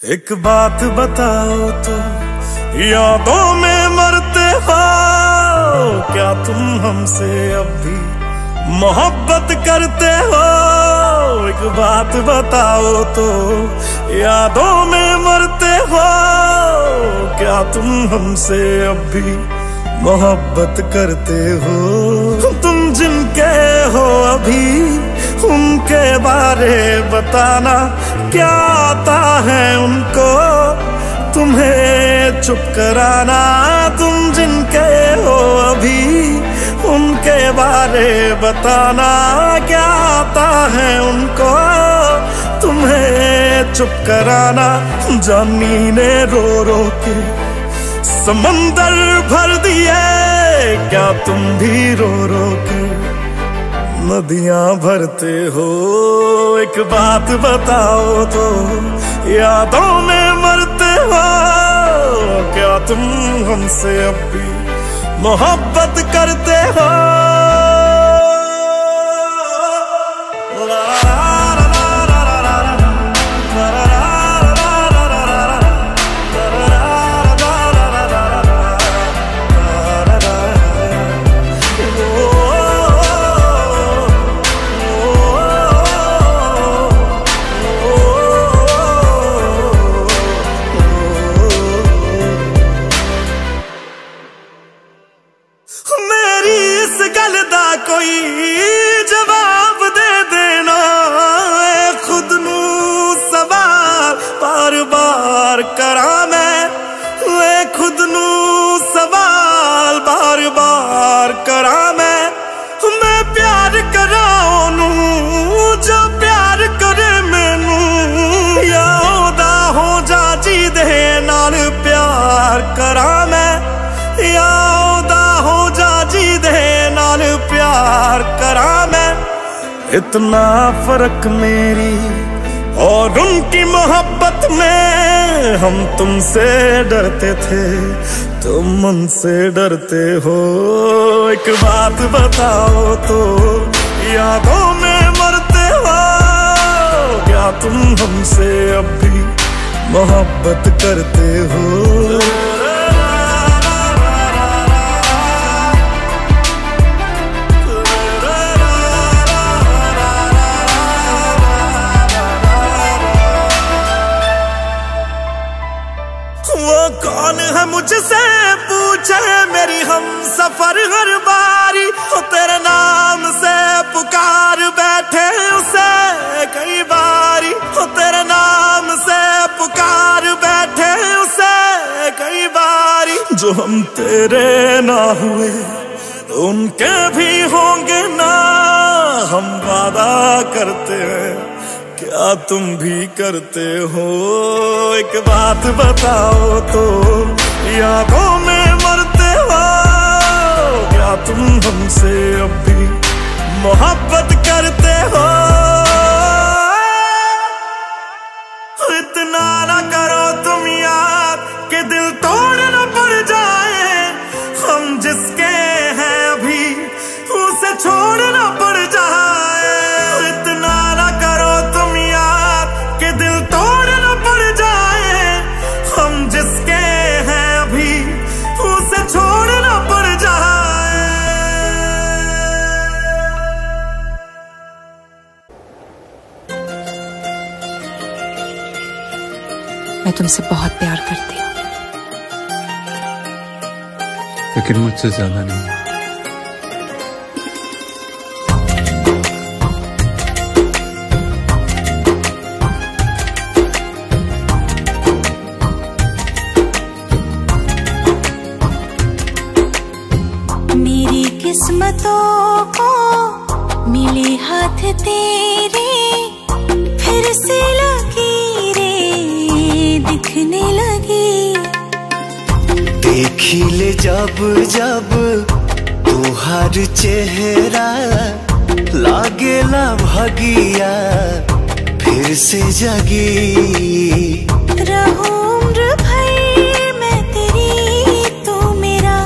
एक बात बताओ तो यादों में मरते हो क्या तुम हमसे अब भी मोहब्बत करते हो? एक बात बताओ तो यादों में मरते हो क्या तुम हमसे अब भी मोहब्बत करते हो? तुम जिनके हो अभी उनके बारे बताना, क्या आता है उनको तुम्हें चुप कराना? तुम जिनके हो अभी उनके बारे बताना, क्या आता है उनको तुम्हें चुप कराना? जानी ने रो रो के समंदर भर दिए, क्या तुम भी रो रो के नदियां भरते हो? एक बात बताओ तो यादों में मरते हो क्या तुम हमसे अब भी मोहब्बत करते हो? कोई जवाब दे देना, खुद नू सवाल बार बार करा मैं, खुद नू सवाल बार बार करा मैं प्यार करा नू जो प्यार करे मैनू, या ओदा हो जा जी दे नाल प्यार करा मैं, या ओदा हो जा जी दे नाल प्यार करा मैं। इतना फर्क मेरी और उनकी मोहब्बत में, हम तुमसे डरते थे तुम उनसे डरते हो। एक बात बताओ तो यादों में मरते हो क्या तुम हमसे अब भी मोहब्बत करते हो? कौन है मुझसे पूछे मेरी हम सफर हर बारी, हो तेरे नाम से पुकार बैठे उसे कई बारी, हो तेरे नाम से पुकार बैठे उसे कई बारी। जो हम तेरे ना हुए उनके भी होंगे ना, हम वादा करते हैं क्या तुम भी करते हो? एक बात बताओ तो यादों में मरते हो क्या तुम हमसे अब भी मोहब्बत करते हो? इतना ना करो तुम याद कि दिल तोड़ना पड़ जाए, हम जिसके हैं अभी उसे छोड़ना पड़ जाए। इतना ना करो तुम याद कि दिल तोड़ना पड़ जाए, हम जिसके हैं अभी उसे छोड़ना पड़ जाए। मैं तुमसे बहुत प्यार करती हूँ, लेकिन मुझसे ज्यादा नहीं। मेरी किस्मतों को मिले हाथ तेरे, फिर से लकीरें दिखने लगी। देखी ले जब जब तुहार चेहरा, लागेला भगिया फिर से जगी। रहूं उम्र भर मैं तेरी तू मेरा,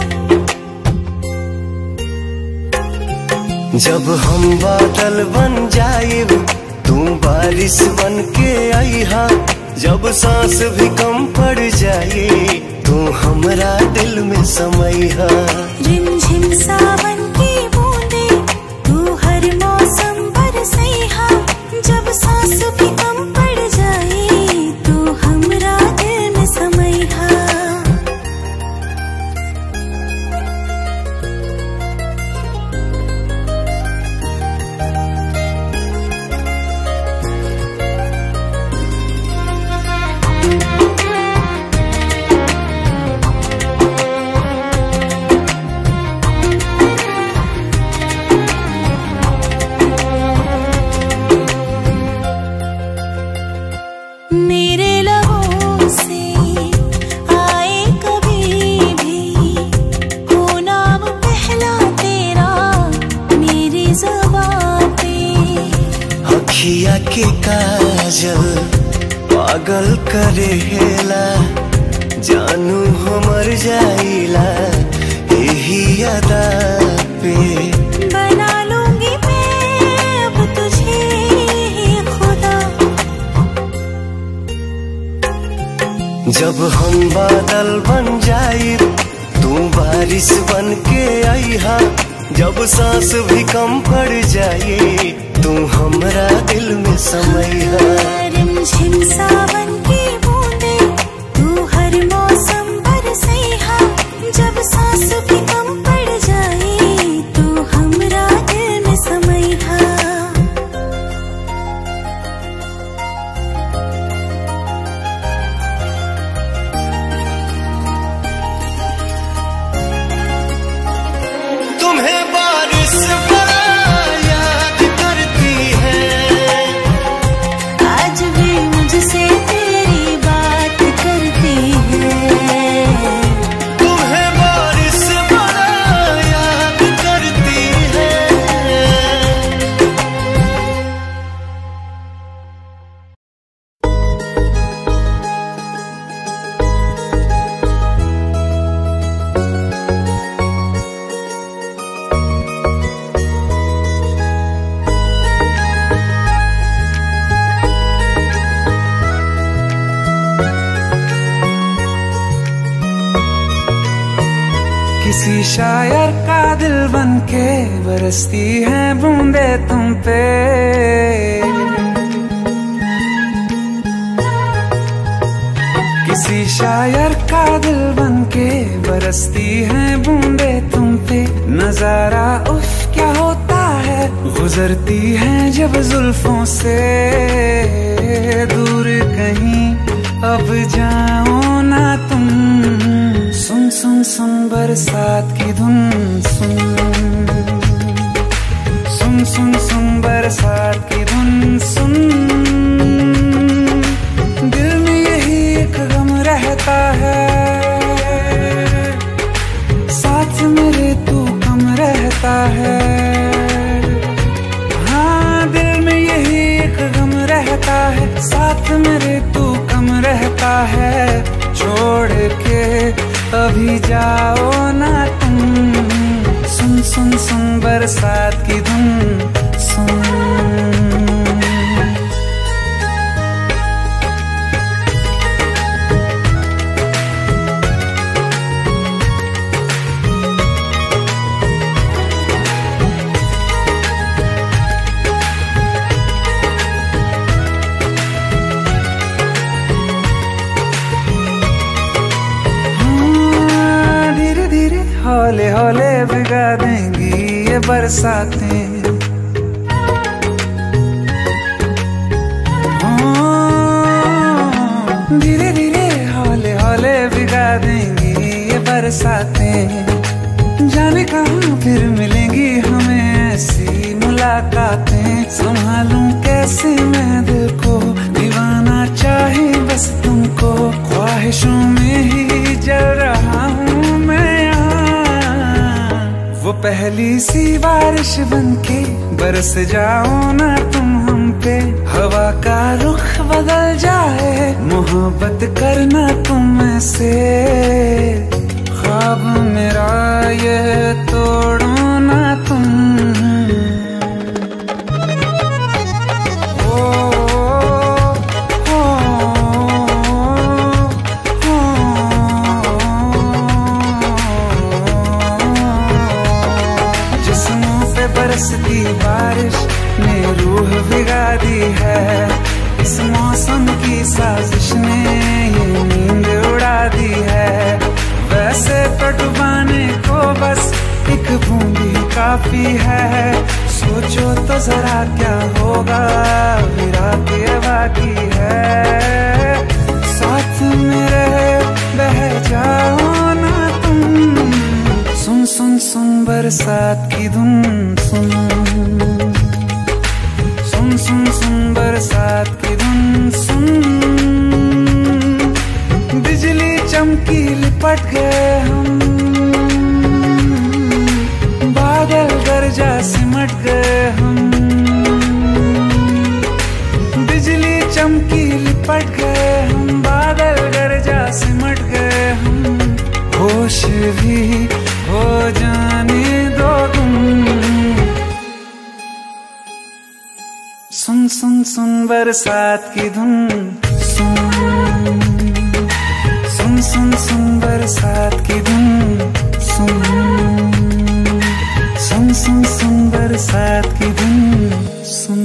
जब हम बादल बन जाए तू बारिश बन के आईहा, जब सांस भी कम पड़ जाए तू हमरा दिल में समैहा। रिमझिम सावन की बूंदे तू हर मौसम बरसैहा, जब सांस भी कम पड़ जाए तू हमरा दिल में समैहा। मेरे लबों से आए कभी भी हो नाम पहला तेरा मेरी ज़बां पे। अखिया के काजल पागल करे हेला, जानू हमर जाइला यही अदा पे। बना लूंगी मैं अब तुझे खुदा, जब हम बादल बन जाए तू बारिश बन के आईहा, जब सांस भी कम पड़ जाए तू हमरा दिल में समैहा। रिमझिम सावन की बूंदे तू हर मौसम बरसैहा, जब सांस भी कम पड़ जाए तू हमरा दिल में समैहा। तुम्हें बारिश बड़ा याद करती है, आज भी मुझसे तेरी बात करती है। तुम्हें बारिश बड़ा याद करती है। किसी शायर का दिल बनके बरसती हैं बूंदे तुम पे, किसी शायर का दिल बनके बरसती हैं बूंदे तुम पे। नजारा उफ क्या होता है, गुजरती हैं जब जुल्फों से दूर कहीं अब जाओ ना तुम। सुन सुन सुन बरसात की धुन सुन, सुन सुन सुन बरसात की धुन सुन। दिल में यही एक गम रहता है, साथ मेरे तू कम रहता है। हाँ दिल में यही एक गम रहता है, साथ मेरे तू कम रहता है। छोड़ के अभी जाओ ना तुम, सुन सुन सुन बरसात की धुन सुन। हौले हौले भिगा देंगी ये बरसातें, धीरे धीरे हौले हौले भिगा देंगी ये बरसातें। जाने कहाँ फिर मिलेंगी हमें ऐसी मुलाकातें, संभालूं कैसे मैं दिल को, दीवाना चाहे बस तुमको। ख्वाहिशों में ही जल रहा हूँ मैं, वो पहली सी बारिश बनके बरस जाओ ना तुम हम पे। हवा का रुख बदल जाए, मोहब्बत करना तुम ऐसे। ख्वाब मेरा ये तोड़ो ना तुम। ओ, ओ, ओ, पे बरसती बारिश ने रूह भिगा दी है। इस मौसम की साजिश ने ये नींद उड़ा दी है। वैसे तो डुबाने को बस एक बूंद ही काफी है। सोचो तो जरा क्या होगा, रात ये बाकी है। साथ मेरे बह जाओ ना तुम, सुन सुन सुन बरसात की धुन सुन, सुन सुन सुन बरसात की धुन सुन। बिजली चमकी लिपट गए हम, बादल गरजा सिमट गए हम। बिजली चमकी लिपट गए हम, बादल गरजा सिमट गए हम। होश भी हो जाने दो तुम, सुन सुन सुन बरसात की धुन सुन, सुन सुन सुन बरसात की धुन सुन, सुन सुन सुन बरसात की धुन सुन।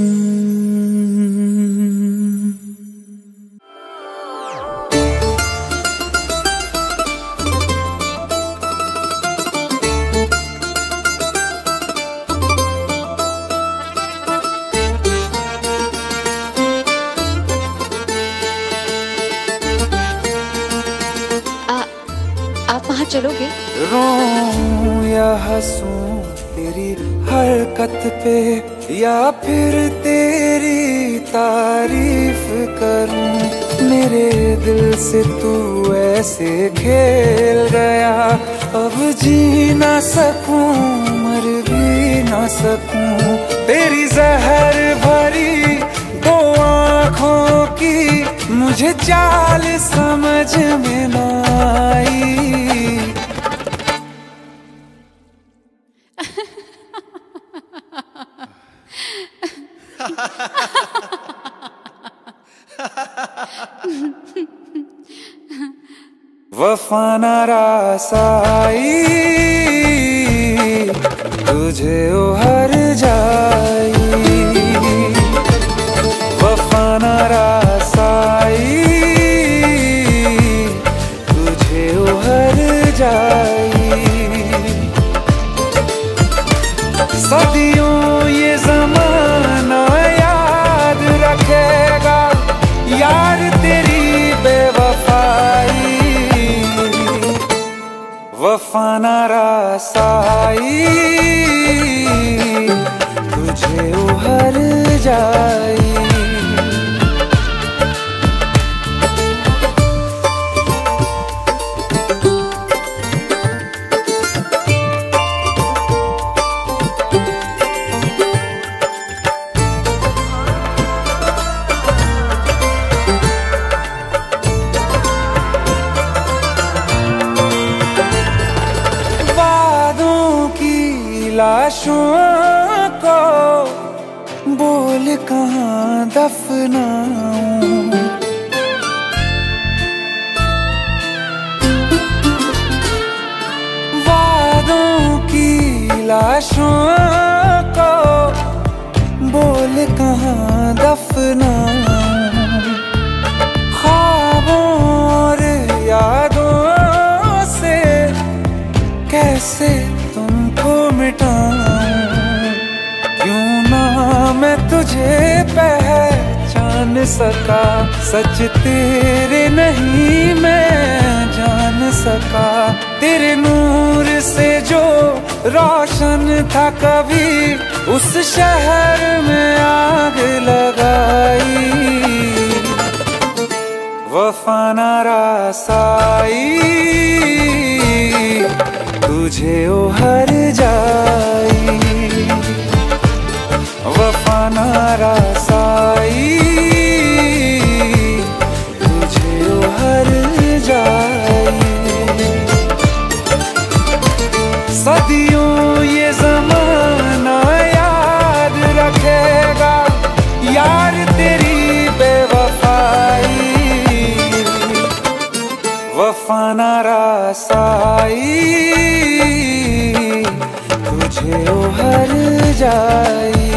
आप वहाँ चलोगे? रोऊं या हंसूं तेरी हरकत पे, या फिर तेरी तारीफ करूं। मेरे दिल से तू ऐसे खेल गया, अब जी ना सकूं मर भी ना सकूं। तेरी जहर भरी दो आँखों की मुझे चाल समझ में ना आई। वफा ना रास आई, तुझे उहर जाई। वफा ना रास आई, तुझे उहर जाई। सदियों ये ज़माना याद रखेगा यार तेरी बेवफाई। वफा ना रास आई, तुझे उहर जाई। लाशों को बोल कहाँ दफनाऊं, वादों की लाशों को बोल कहाँ दफनाऊं। ख्वाबों और यादों से कैसे तुमको मिटाऊं, क्यों ना मैं तुझे पहचान सका। सच तेरे नहीं मैं जान सका, तेरे नूर से जो रोशन था कभी उस शहर में आग लगाई। वफा ना रास आई, तुझे उहर जाई। वफा ना रास आई, तुझे उहर जाई। सदियों ये ज़माना याद रखेगा यार तेरी बेवफाई। वफा ना रास आई, तुझे उहर जाई।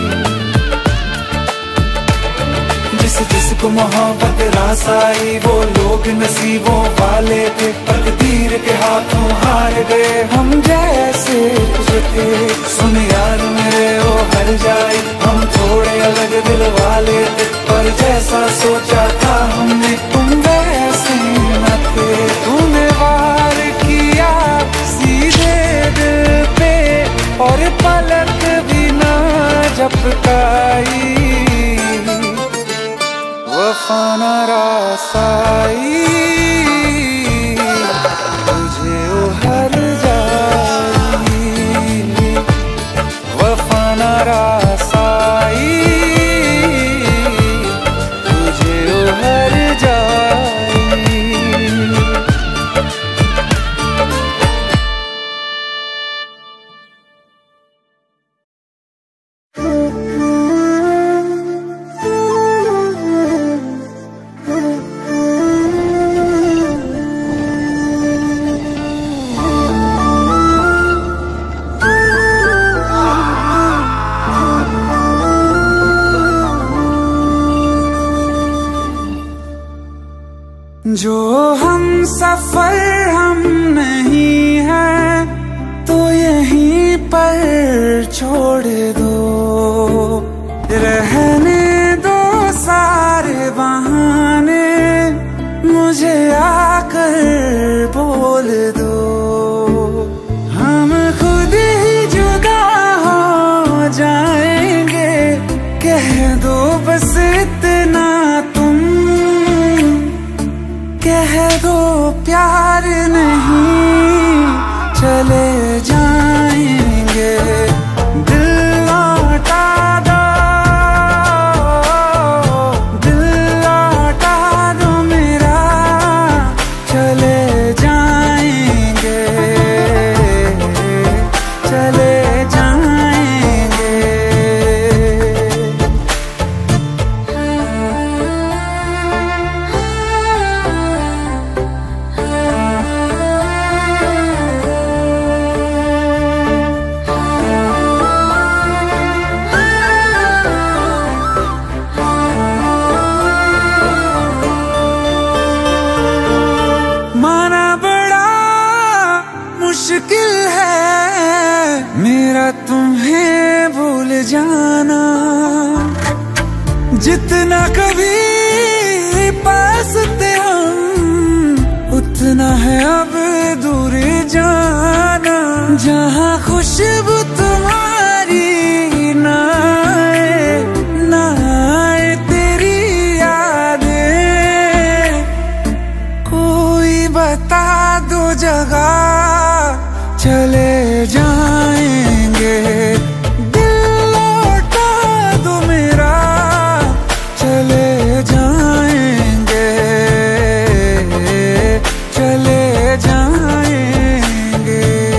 जिसको मोहब्बत रास आई वो लोग नसीबों वाले थे, तकदीर के हाथों हार गए हम जैसे जो थे। सुन यार मेरे वो हर जाए, हम थोड़े अलग दिल वाले थे, पर जैसा सोचा था हमने तुम वैसे न थे। तूने वार किया सीधे दिल पे और पलक भी ना झपकाई, वफा न रासाई तुझे उहर जाई, वफा न रासाई तुझे उहर जाई। जो हम सफर हम नहीं हैं तो यहीं पर छोड़ दो, रहने दो सारे बहाने, मुझे आकर बोल दो। हम खुद ही जुदा हो जाएंगे, कह दो बस इतना तुम, कह दो प्यार नहीं चले जाएंगे। दिल लौटा दो, दिल लौटा दो मेरा, चले जाएंगे, चले जाएंगे। माना बड़ा मुश्किल है मेरा तुम्हें भूल जाना, जितना कभी पास थे हम उतना है अब दूर जाना। जहाँ खुशबू तुम्हारी ना आए तेरी यादें, कोई बता दो जगह चले जाएंगे। दिल लौटा दो मेरा, चले जाएंगे, चले जाएंगे।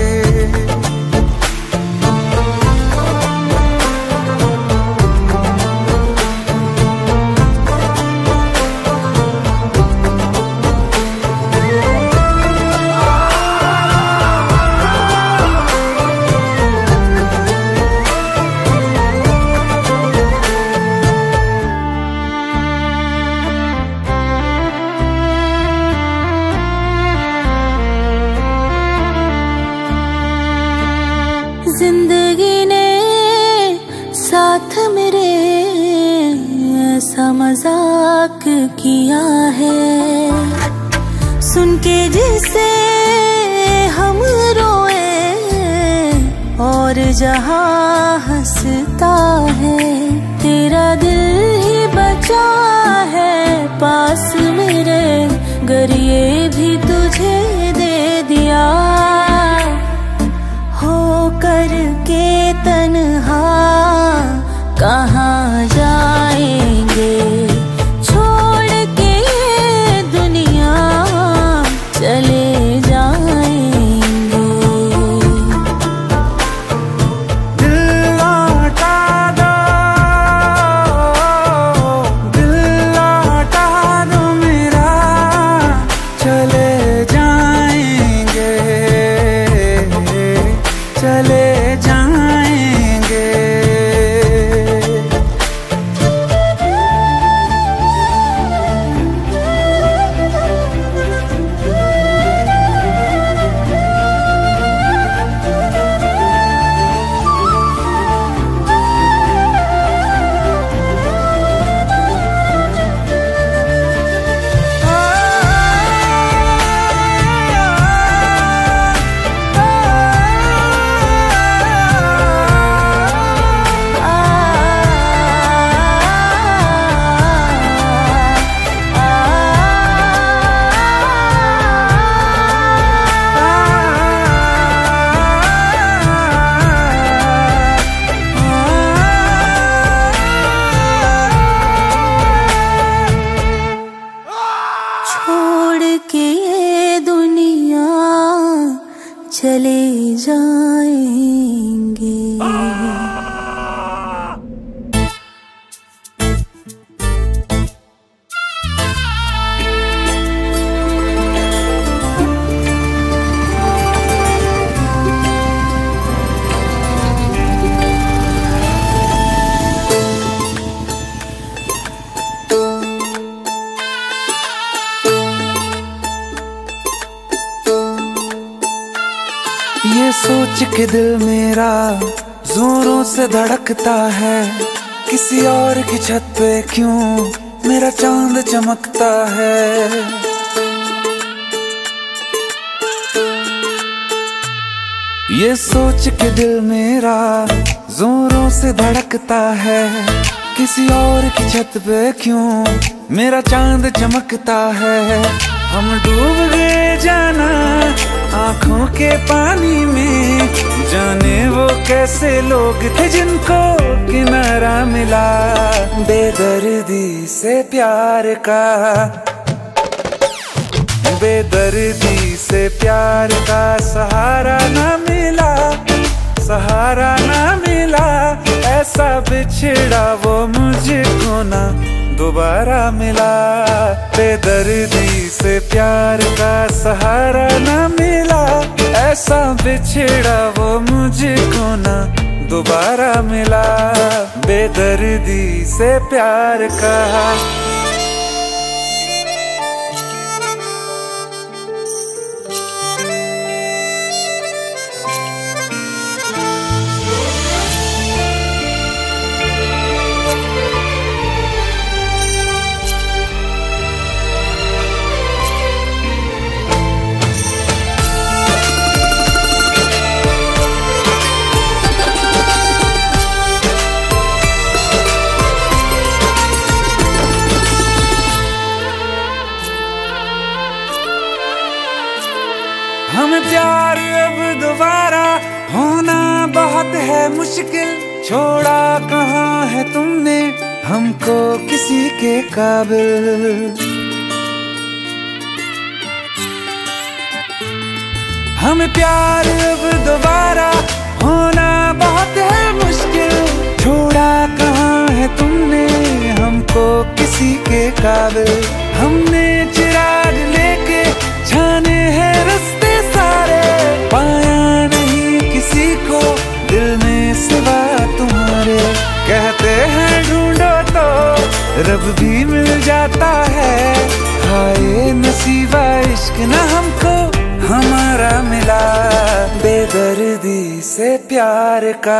जिंदगी ने साथ मेरे ऐसा मजाक किया है, सुन के जिसे हम रोए और जहाँ हंसता है। तेरा दिल ही बचा है पास मेरे, गर ये भी तुझे दे दिया। हो करके तन्हा कहाँ जाएंगे, छोड़ के ये दुनिया चले जाएंगे। दिल लौटा दो, दिल लौटा दो मेरा, चले जाएंगे। चले जाएंगे। ये सोच के दिल मेरा जोरों से धड़कता है, किसी और की छत पे क्यों मेरा चांद चमकता है। ये सोच के दिल मेरा जोरों से धड़कता है, किसी और की छत पे क्यों मेरा चांद चमकता है। हम डूब गए जाना आँखों के पानी में, जाने वो कैसे लोग थे जिनको किनारा मिला। बेदर्दी से प्यार का, बेदर्दी से प्यार का सहारा ना मिला, सहारा ना मिला। ऐसा बिछड़ा वो मुझको ना दोबारा मिला। बेदर्दी से प्यार का सहारा ना मिला, ऐसा बिछड़ा वो मुझको ना दोबारा मिला। बेदर्दी से प्यार का। हमें प्यार अब दोबारा होना बहुत है मुश्किल। छोड़ा कहाँ है तुमने हमको किसी के काबिल। हमें प्यार अब दोबारा होना बहुत है मुश्किल। छोड़ा कहाँ है तुमने हमको किसी के काबिल। हमने चिराग लेके छाने हैं रास्ते सारे, पाया नहीं किसी को दिल में सिवा तुम्हारे। कहते हैं ढूंढो तो रब भी मिल जाता है, हाय नसीबा इश्क न हमको हमारा मिला। बेदर्दी से प्यार का,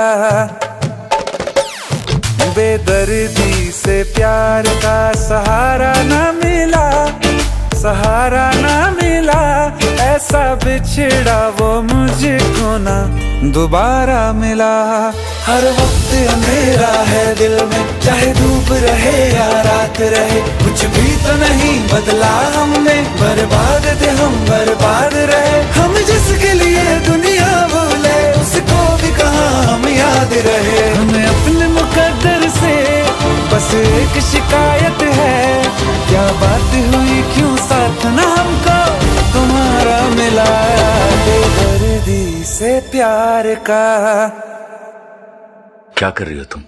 बेदर्दी से प्यार का सहारा न मिला, सहारा ना मिला। ऐसा बिछड़ा वो मुझको ना दोबारा मिला। हर वक्त अंधेरा है दिल में, चाहे धूप रहे या रात रहे, कुछ भी तो नहीं बदला हमने। बर्बाद थे हम बर्बाद रहे, हम जिसके लिए दुनिया भूले उसको भी कहाँ हम याद रहे। हमें अपने मुकद्दर से बस एक शिकायत है, क्या बात हुई क्यों साथ ना हमको तुम्हारा मिला। बेदर्दी से प्यार का। क्या कर रही हो तुम?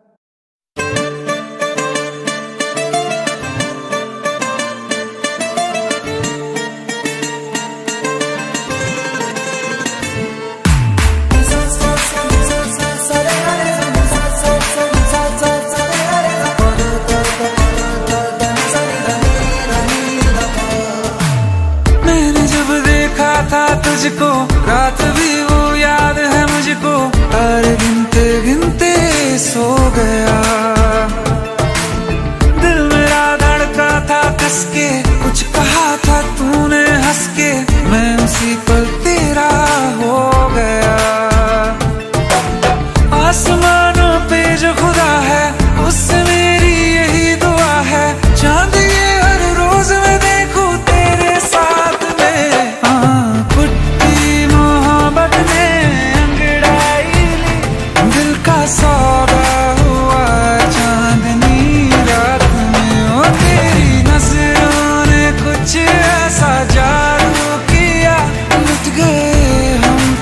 तुझको रात भी वो याद है मुझको, तारे गिनते गिनते सो गया। दिल मेरा धड़का था कस के, कुछ कहा था तूने हंस के, मैं उसी पल तेरा हो गया। आसमानों पे जो खुदा है उससे मेरी यही दुआ है, चांद ये हर रोज मैं देखूं तेरे साथ में। सौदा हुआ चांदनी रात में, ओ तेरी नजरों ने कुछ ऐसा जादू किया, लुट गए हम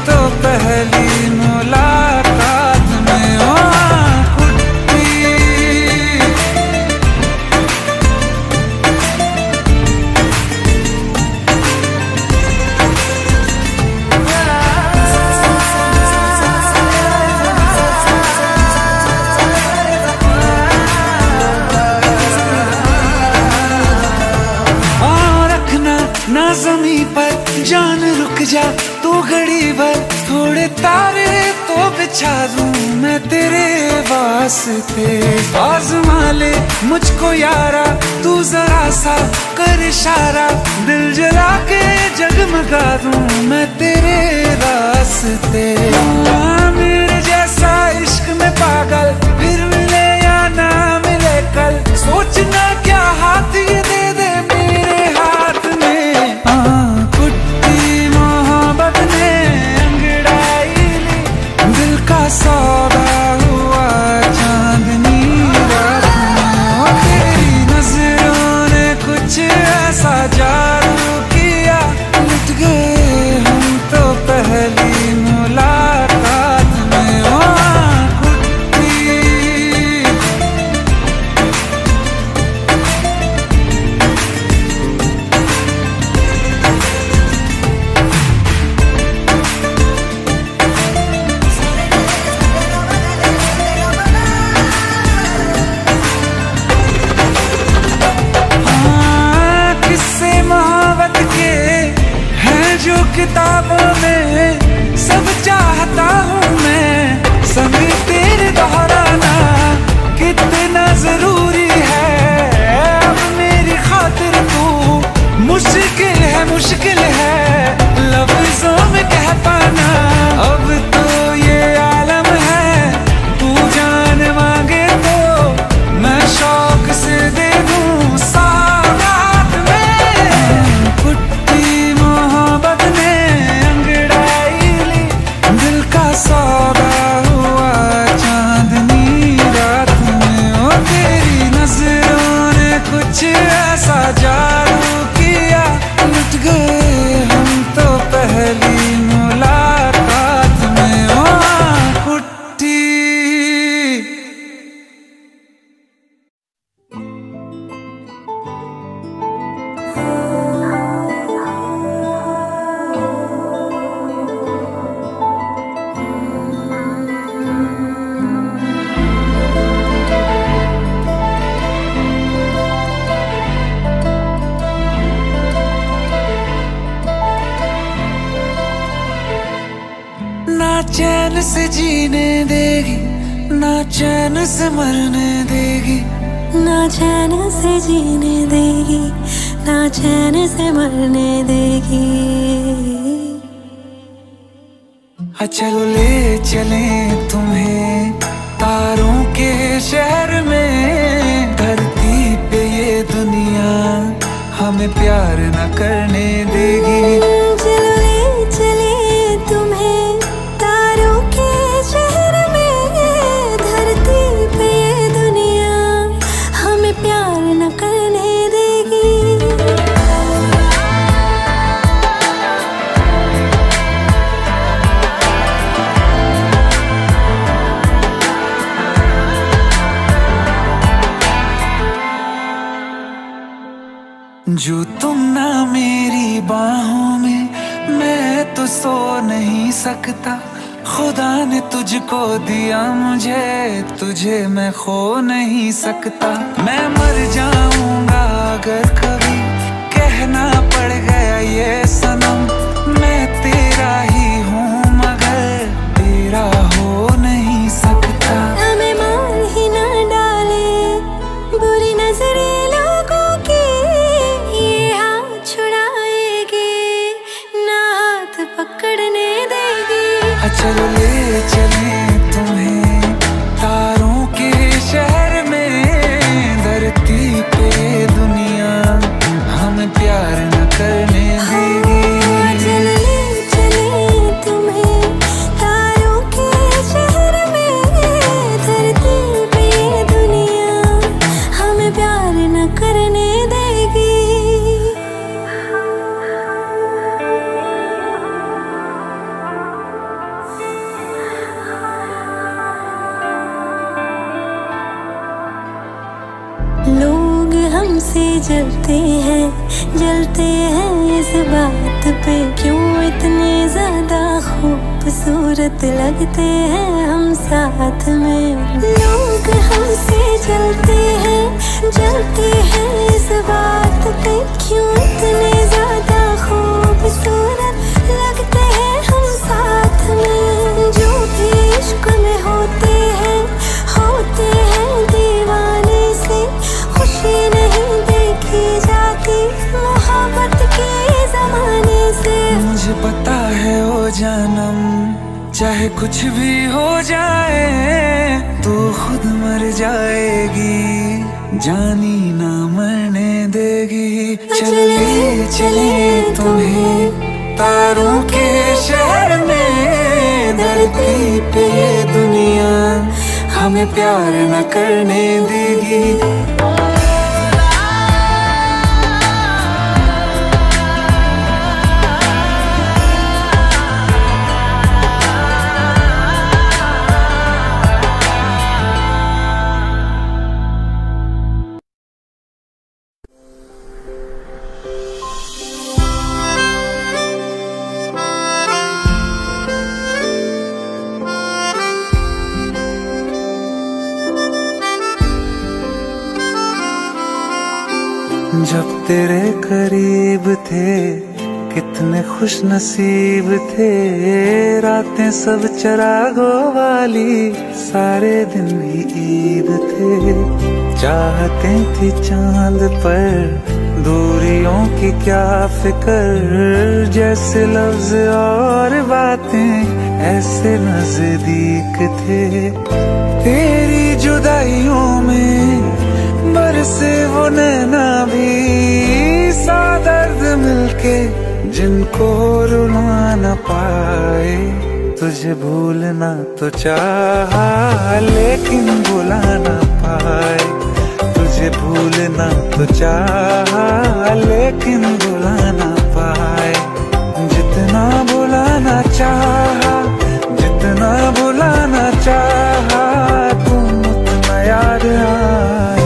जमीन पर जान रुक जा तू घड़ी भर, थोड़े तारे तो बिछा दूं मैं तेरे वास्ते। आज़मा ले मुझको यारा तू जरा सा कर इशारा, दिल जला के जगमगा दूं मैं तेरे रास्ते। मेरे जैसा इश्क में पागल फिर मिले या ना मिले कल, सोचना क्या हाथ ये दे दे मेरे हाथ में। कुट्टी मोहब्बत ने अंगड़ाई ली, दिल का सौदा हुआ चांदनी रात में। तेरी नजरों ने कुछ ऐसा जादू किया, लुट गए हम तो पहली मुलाकात में। किताबों में सब चाहता हूँ मैं, संग तेरे दोहराना कितना जरूरी है। अब मेरी खातिर तू मुश्किल है लफ्जों में कह पाना। अब तो ये आलम है तू जान मांगे तो मैं शौक से दे दूँ सौगात में। कुट्टी मोहब्बत ने सौदा हुआ चांदनी रात में। ओ तेरी नजरों ने कुछ ऐसा जादू किया, लुट गए हम तो पहली मुलाकात में। ओ कुट्टी चैन से जीने देगी ना चैन से मरने देगी, ना चैन से जीने देगी ना चैन से मरने देगी। चलो ले चले तुम्हें तारों के शहर में, धरती पे ये दुनिया हमें प्यार न करने देगी। चलो ले चले तुम्हें तारों के शहर में, धरती पे ये दुनिया हमें प्यार न करने देगी। जो तुम ना मेरी बाहों में, मैं तो सो नहीं सकता। खुदा ने तुझको दिया मुझे, तुझे मैं खो नहीं सकता। मैं मर जाऊंगा अगर कभी कहना पड़ गया ये सनम, मैं तेरा ही हूँ मगर तेरा हो नहीं सकता। हमें मार ही ना डाले बुरी नजरें लोगों की, ये हाथ छुड़ाएगी ना हाथ पकड़ने देगी। चलो ले चले तुम्हें तारों के शहर में, धरती पे दुनिया हमें प्यार न करने देगी। चलो ले चले तुम्हें तारों के शहर में, धरती पे दुनिया हमें प्यार न करने देगी। लोग हमसे जलते हैं इस बात पे, क्यों इतने ज्यादा खूबसूरत लगते हैं हम साथ में। लोग हमसे जलते हैं इस बात पे, क्यों इतने ज्यादा जानम, चाहे कुछ भी हो जाए तू खुद मर जाएगी, जानी ना मरने देगी। चले चले तुम्हें तारों के शहर में, धरती पे ये दुनिया हमें प्यार न करने देगी। जब तेरे करीब थे कितने खुश नसीब थे, रातें सब चरागों वाली, सारे दिन भी ईद थे। चाहते थी चांद पर दूरियों की क्या फिक्र, जैसे लफ्ज और बातें ऐसे नजदीक थे। तेरी जुदाइयों में बरसे वो नैना भी, सा दर्द मिलके जिनको रुला न पाए। तुझे भूलना तो चाहा लेकिन भुला न पाए, तुझे भूलना तो चाहा लेकिन भुला न पाए। जितना भुलाना चाहा, जितना भुलाना चाहा, तुम उतना याद आए।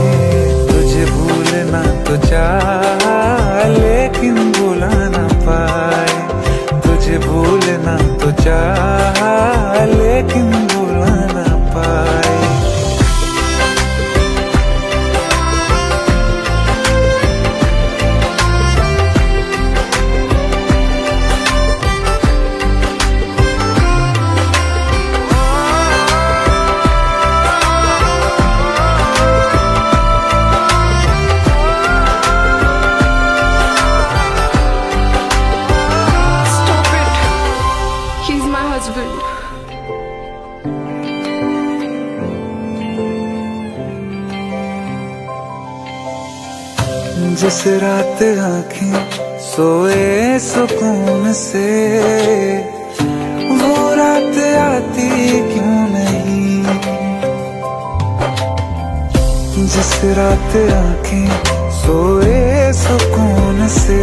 तो चाहा लेकिन भुला ना पाए, तुझे भूलना तो चाहा लेकिन भुला ना पाए। जिस रात आँखें सोए सुकून से, वो रात आती क्यों नहीं। जिस रात आँखें सोए सुकून से,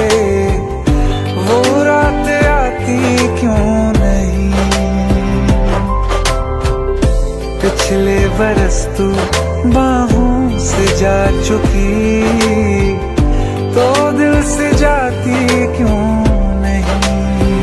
वो रात आती क्यों नहीं। पिछले बरस तू बाहों से जा चुकी, तो दिल से जाती क्यों नहीं।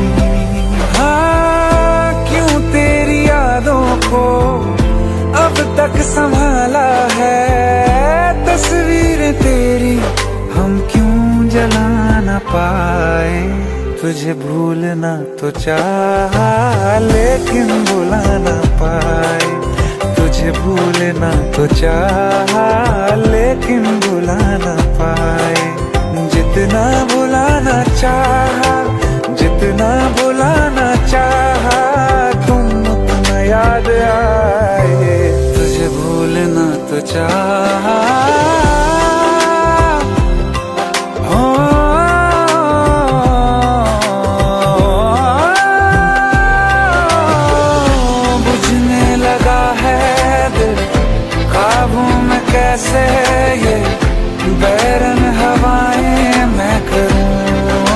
हाँ, क्यों तेरी यादों को अब तक संभाला है, तस्वीर तेरी हम क्यों जला न पाए। तुझे भूलना तो चाहा लेकिन भुला न पाए, तुझे भूलना तो चाहा लेकिन भुला न पाए। जितना भुलाना चाहा, जितना भुलाना चाहा, तुम उतना याद आए। तुझे भूलना तो चाहा, बुझने लगा है दिल काबू में कैसे, ये बैरन हवाएं मैं करूं।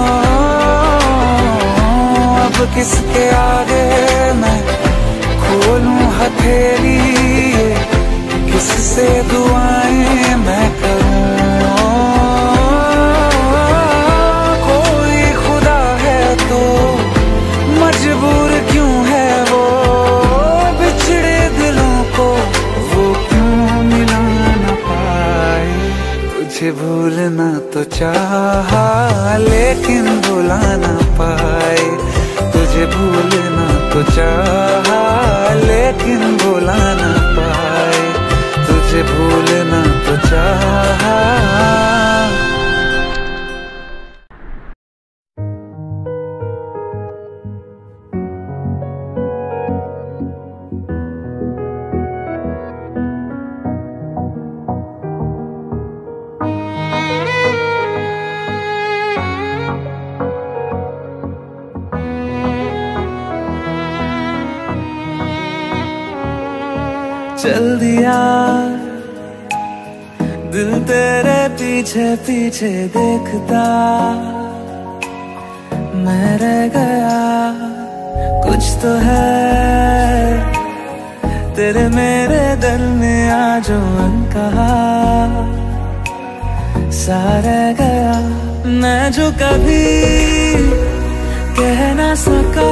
अब किसके आगे मैं खोलूं हथेली, किससे दुआएं मैं करूं। कोई खुदा है तो मजबूर क्यों है वो, बिछड़े दिलों को वो क्यों मिला न पाए। तुझे भूलना तो चाहा लेकिन भुला न पाए, तुझे भूलना तो चाहा लेकिन भुला न पाए, तुझे भूलना तो चाहा। चल दिया, दिल तेरे पीछे पीछे देखता, मैं रह गया। कुछ तो है तेरे मेरे दिल में आज अनकहा सा रह गया। मैं जो कभी कह ना सका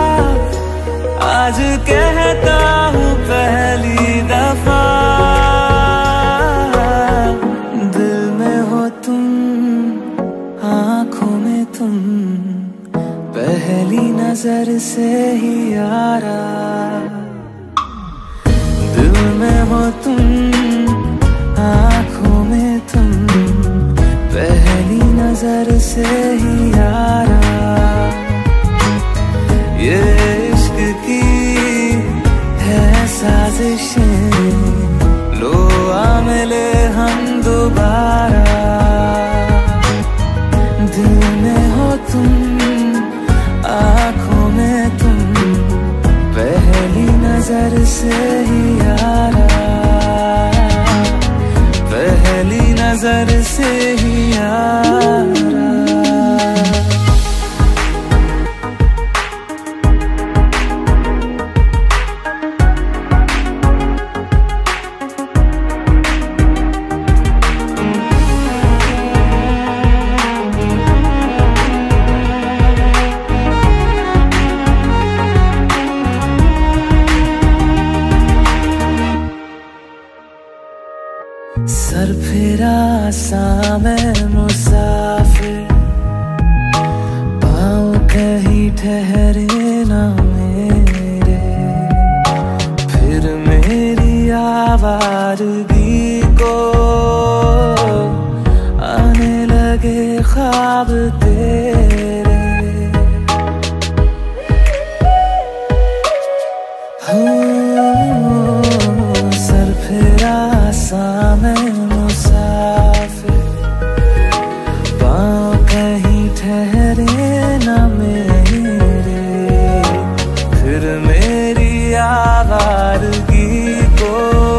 आज कहता हूँ पहली दफा। दिल में हो तुम, आँखों में तुम, पहली नजर से ही यारा। दिल में हो तुम, आँखों में तुम, पहली नजर से ही यारा। ये इश्क की है साजिशें, लो आ मिले हम दोबारा। दिल में हो तुम, आँखों में तुम, पहली नजर से ही यारा। पहली नजर से ही यारा। सर फिरा सा मैं मुसाफिर, पाँव कहीं ठहरे ना मेरे। फिर मेरी आवारगी को आने लगे ख्वाब तेरे। सर फिरा सा मैं मुसाफिर, पाँव कहीं ठहरे ना मेरे। फिर मेरी आवारगी को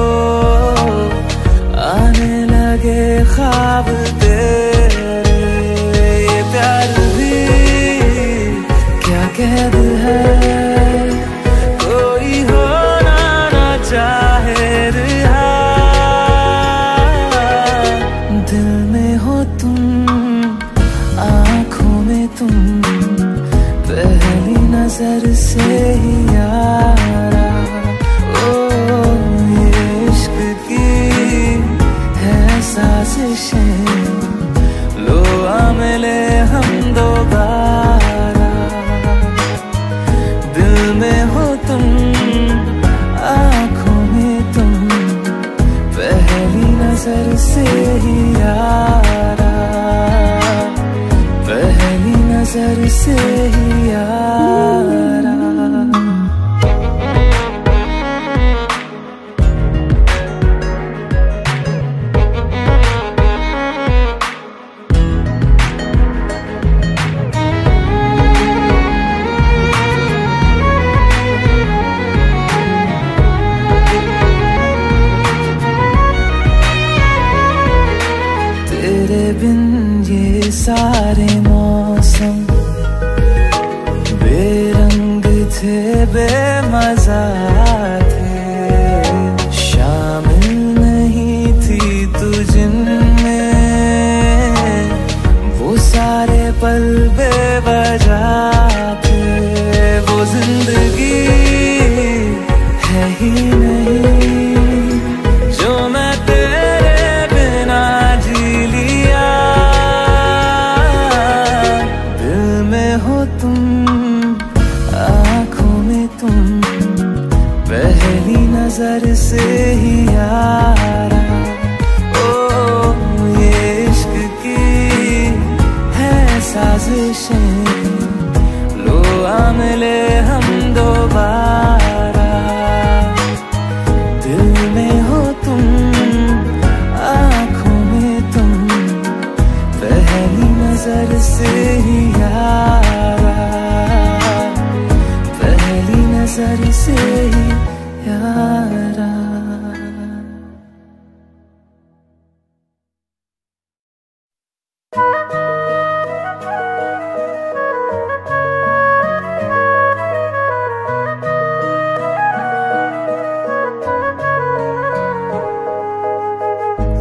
आने लगे ख्वाब तेरे। ये प्यार भी क्या कैद है, कोई होना ना चाहे रिहा। दिल में हो तुम, आँखों में तुम, पहली नजर से ही यारा। ओ ये इश्क की है साजिशें, लो आ मिले हम दोबारा। दिल में हो तुम, आँखों में तुम, पहली नजर से ही यारा। पहली नजर से ही यारा। तेरे बिन ये सारे मौसम बेरंग थे, बेमजा थे। शामिल नहीं थी तू जिनमें, वो सारे पल बेवजह थे। वो जिंदगी है ही नहीं जो मैं तेरे बिना जी लिया। दिल में हो तुम, आँखों में तुम, पहली नजर से ही यारा। ओ ये इश्क की है साजिशें, लो आ मिले हम दोबारा। दिल में हो तुम, आँखों में तुम, पहली नजर से ही यारा। पहली नजर से ही यारा।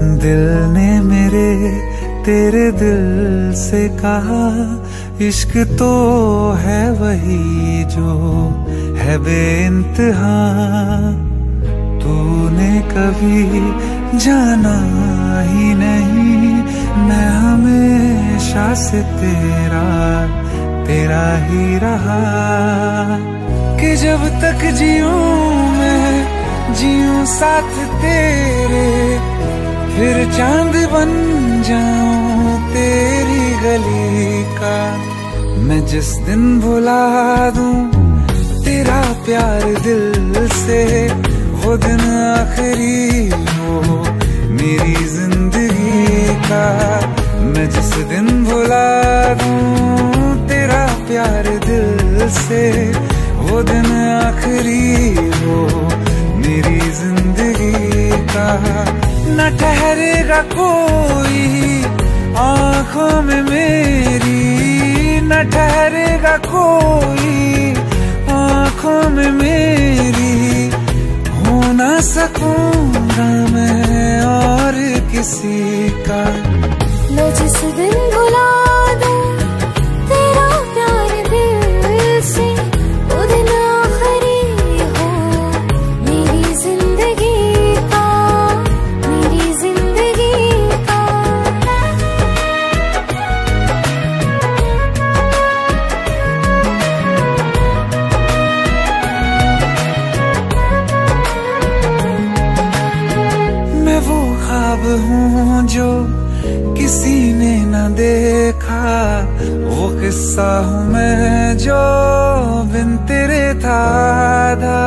दिल ने मेरे तेरे दिल से कहा इश्क तो है वही जो है बेइंतहा। तूने कभी जाना ही नहीं मैं हमेशा से तेरा तेरा ही रहा। कि जब तक जीऊं मैं जीऊं साथ तेरे, फिर चांद बन जाऊं तेरी गली का। मैं जिस दिन भुला दूं तेरा प्यार दिल से, वो दिन आखिरी हो मेरी जिंदगी का। मैं जिस दिन भुला दूं तेरा प्यार दिल से, वो दिन आखिरी हो मेरी जिंदगी का। न ठहरेगा कोई आंखों में मेरी, न ठहरेगा कोई आंखों में मेरी। हो ना सकूंगा मैं और किसी का। मैं जिस दिन भुला दूं तेरा प्यार दिल से, वो दिन आखिरी हो मेरी जिंदगी का, मेरी जिंदगी का। मैं वो ख्वाब हूँ जो किसी ने न देखा, वो किस्सा हूँ मैं जो बिन तेरे था आधा।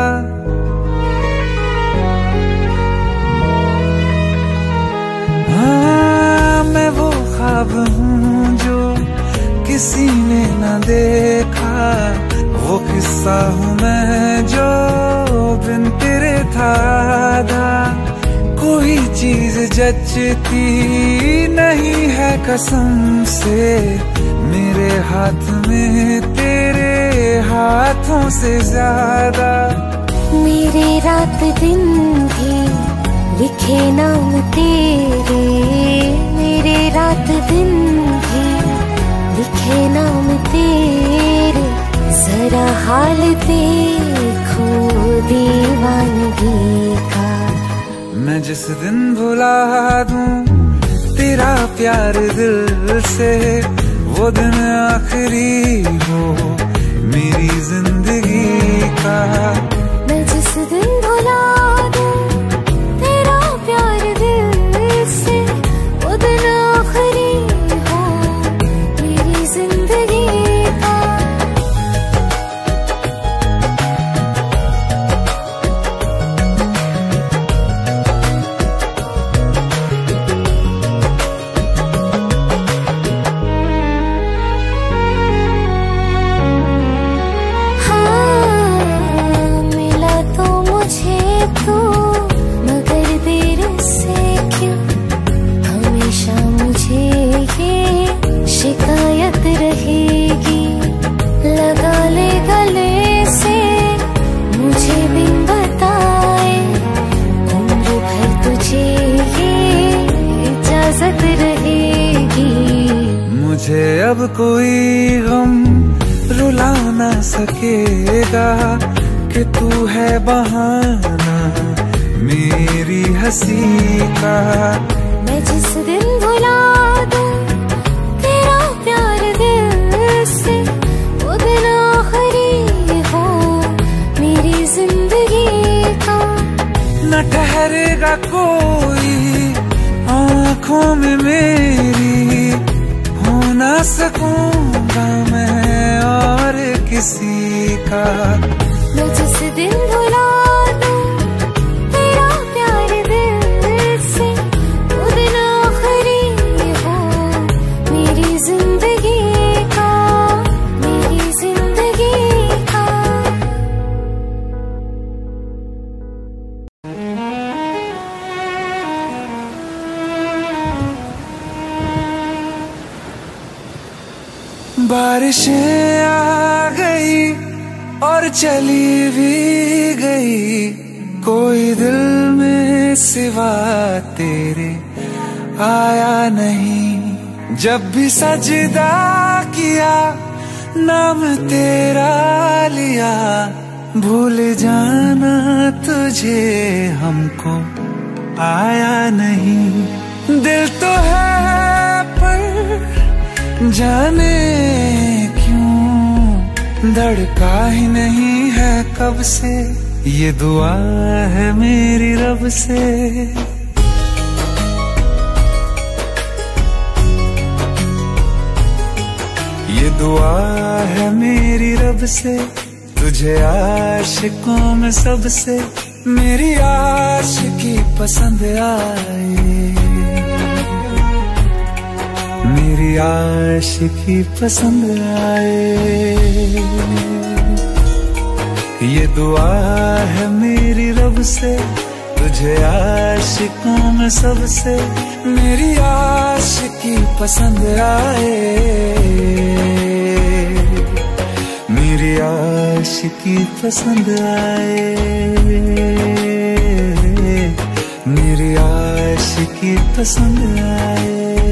हाँ मैं वो ख्वाब हूँ जो किसी ने न देखा, वो किस्सा हूँ मैं जो बिन तेरे था आधा। कोई चीज जचती नहीं है कसम से मेरे हाथ में तेरे हाथों से ज्यादा। मेरे रात दिन भी लिखे नाम तेरे, मेरे रात दिन भी लिखे नाम तेरे। जरा हाल देखो दीवानगी का। मैं जिस दिन भुला दूं तेरा प्यार दिल से, वो दिन आखिरी हो मेरी जिंदगी का। मैं जिस दिन भुला दूं तेरा प्यार दिल से, वो दिन आखिरी हो मेरी जिंदगी का। शिकायत रहेगी लगा ले गले से मुझे बिन बताए, उम्र भर तुझे ये इजाजत रहेगी। मुझे अब कोई गम रुला ना सकेगा कि तू है बहाना मेरी हंसी का। मैं जिस दिन भुला दूं तेरा प्यार दिल से, वो दिन आखिरी हो मेरी जिंदगी का। न ठहरेगा कोई आंखों में मेरी, हो ना सकूंगा मैं और किसी का। मैं जिस दिन भुला दूं तेरा प्यार दिल से, वो दिन आखिरी हो मेरी जिंदगी का, मेरी जिंदगी का। बारिशें आ गई और चली भी गई, कोई दिल में सिवा तेरे आया नहीं। जब भी सजदा किया नाम तेरा लिया, भूल जाना तुझे हमको आया नहीं। दिल तो है पर जाने क्यों धड़का ही नहीं है कब से, ये दुआ है मेरी रब से। ये दुआ है मेरी रब से, तुझे आशिकों में सबसे मेरी आशिकी पसंद आए, मेरी आशिकी पसंद आए। ये दुआ है मेरी रब से, तुझे आशिकों में सबसे मेरी आशिकी पसंद आए, मेरी आशिकी पसंद आए, मेरी आशिकी पसंद आए।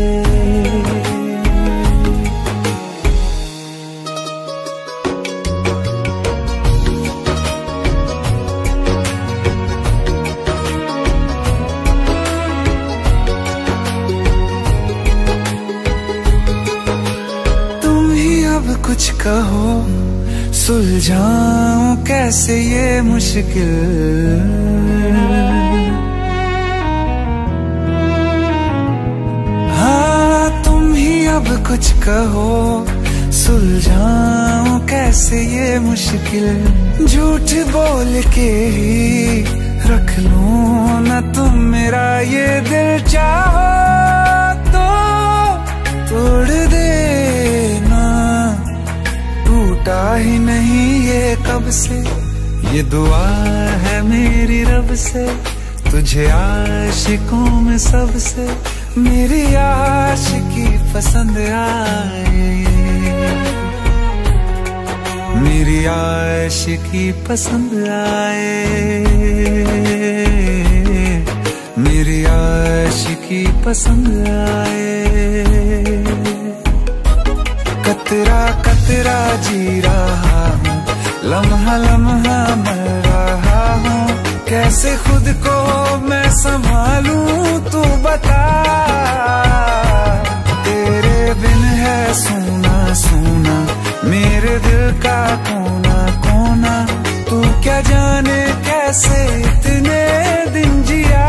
कुछ कहो सुलझाऊं कैसे ये मुश्किल, हाँ तुम ही अब कुछ कहो सुलझाऊं कैसे ये मुश्किल। झूठ बोल के ही रख लूं ना तुम मेरा ये दिल, चाहो तो तोड़ देना, टूटा ही नहीं ये कब से। ये दुआ है मेरी रब से, तुझे आशिकों में सबसे मेरी आशिकी पसंद आए, मेरी आशिकी पसंद आए, मेरी आशिकी पसंद आए। कतरा कतरा जी रहा हूँ, लम्हा लम्हा मर रहा हूँ, कैसे खुद को मैं संभालूं तू बता। तेरे बिन है सोना सोना मेरे दिल का कोना कोना, तू क्या जाने कैसे इतने दिन जिया,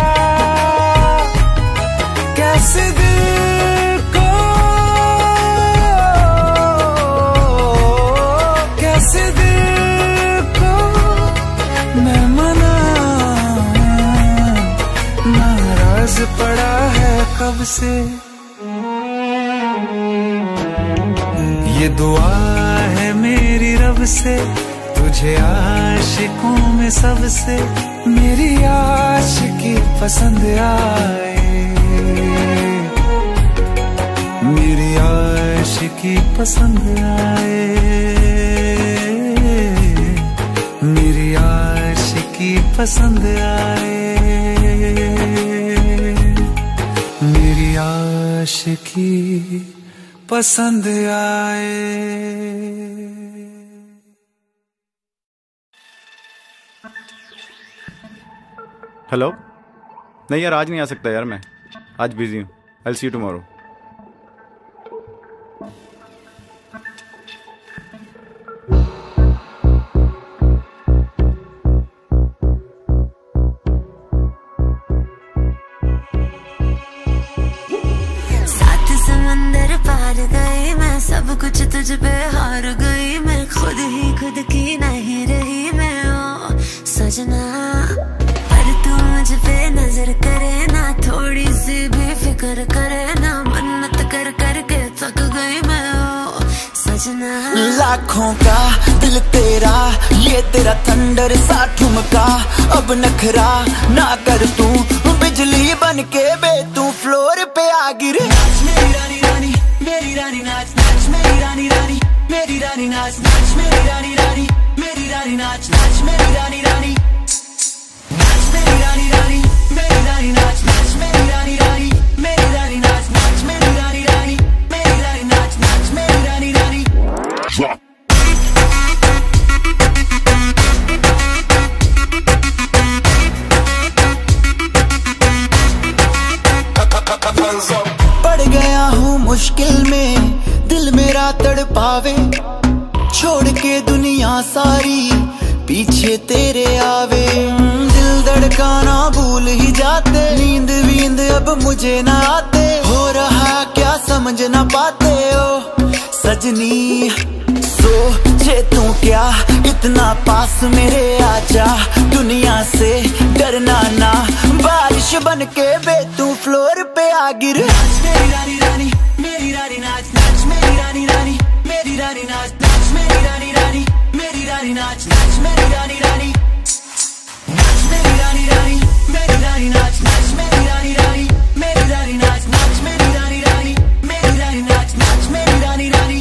कैसे पड़ा है कब से। ये दुआ है मेरी रब से, तुझे आशिकों में सबसे मेरी आशिकी पसंद आए, मेरी आशिकी पसंद आए, मेरी आशिकी पसंद आए, मेरी आशिकी पसंद आए। हेलो, नहीं यार आज नहीं आ सकता यार, मैं आज बिजी हूँ। I will see you tomorrow. सब कुछ तुझ पे हार गई मैं, खुद ही खुद की नहीं रही मैं ओ सजना। पर तू मुझ पे नजर करे ना, थोड़ी सी भी फिक्र करे ना, मन्नत कर करके थक गई मैं ओ सजना। लाखों का दिल तेरा, ये तेरा थंडर सा ठुमका, अब नखरा ना कर तू, बिजली बन के बे तू फ्लोर पे आ गिरे। मेरी रानी रानी मेरी रानी नाच नाच, मेरी रानी रानी मेरी रानी नाच नाच, मेरी रानी रानी मेरी रानी नाच नाच, मेरी रानी रानी नाच, मेरी रानी रानी मेरी रानी नाच नाच, मेरी रानी रानी मेरी रानी पड़ गया हूँ मुश्किल में, दिल मेरा तड़पावे, छोड़ के दुनिया सारी पीछे तेरे आवे। दिल धड़काना भूल ही जाते, नींद वींद अब मुझे ना आते, हो रहा क्या समझ ना पाते हो सजनी। सोचे तू क्या इतना पास मेरे आजा, दुनिया से डरना ना, बारिश बन के बे तू फ्लोर पे आ गिर। मेरी रानी रानी मेरी रानी नाच नाच, मेरी रानी रानी मेरी रानी नाच नाच, मेरी रानी रानी मेरी रानी नाच नाच, मेरी रानी रानी नाच, मेरी रानी रानी मेरी रानी नाच नाच, मेरी रानी रानी मेरी रानी नाच नाच, मेरी रानी रानी मेरी रानी नाच नाच, मेरी रानी रानी।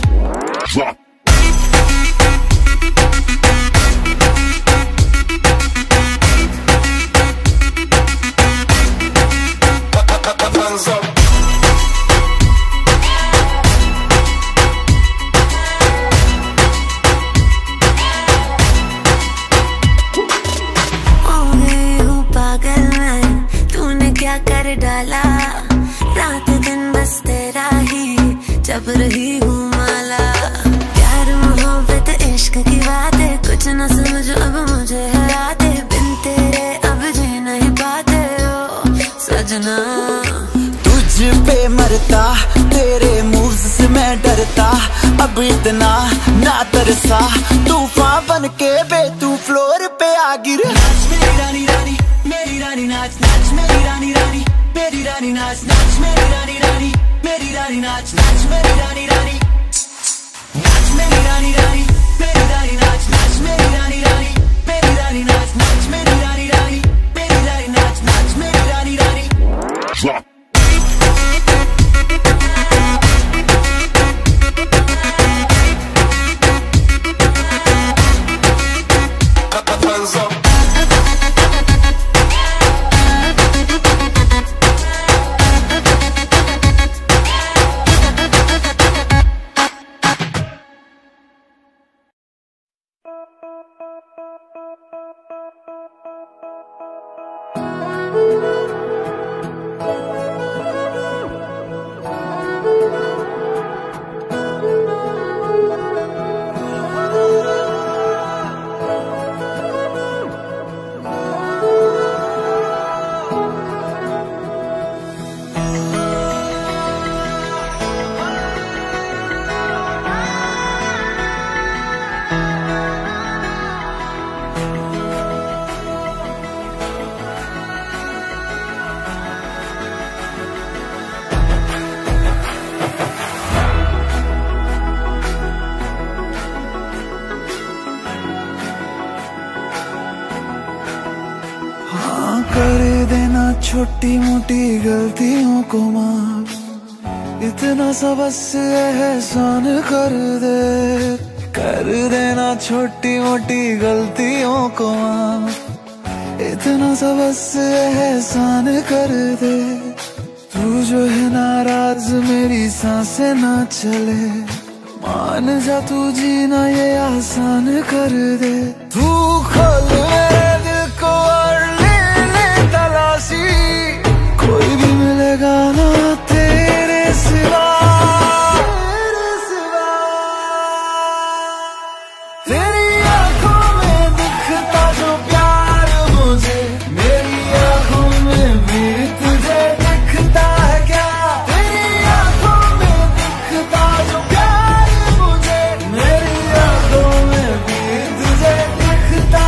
कर डाला रात दिन बस तेरा ही जब रही हूँ माला। प्यार मोहब्बत इश्क की बातें कुछ न समझो अब मुझे हराते, बिन तेरे अब जी नहीं पाते हो सजना। तुझ पे मरता तेरे मूव्स से मैं डरता, अब इतना ना तरसा, तूफान बन के बे तू फ्लोर पे आ गिर। मेरी रानी रानी मेरी रानी नाच नाच, मेरी रानी रानी मेरी रानी नाच नाच, मेरी रानी रानी मेरी रानी नाच नाच, मेरी रानी रानी नाच, मेरी रानी रानी मेरी रानी नाच नाच, मेरी रानी रानी मेरी रानी नाच नाच, मेरी रानी रानी मेरी रानी नाच नाच, मेरी रानी रानी। कर देना छोटी मोटी गलतियों को माफ, इतना सा बस एहसान कर दे। कर देना छोटी मोटी गलतियों को माफ, इतना सा बस एहसान कर दे। तू जो है नाराज मेरी सांसें ना चले, मान जा तू जीना ये आसान कर दे। तू खोल मेरे दिल को और तलाशी, कोई भी मिलेगा ना तेरे सिवा, तेरी आंखों में दिखता जो प्यार मुझे, मेरी आंखों में भी तुझे दिखता है क्या। तेरी आंखों में दिखता जो प्यार मुझे, मेरी आंखों में भी तुझे दिखता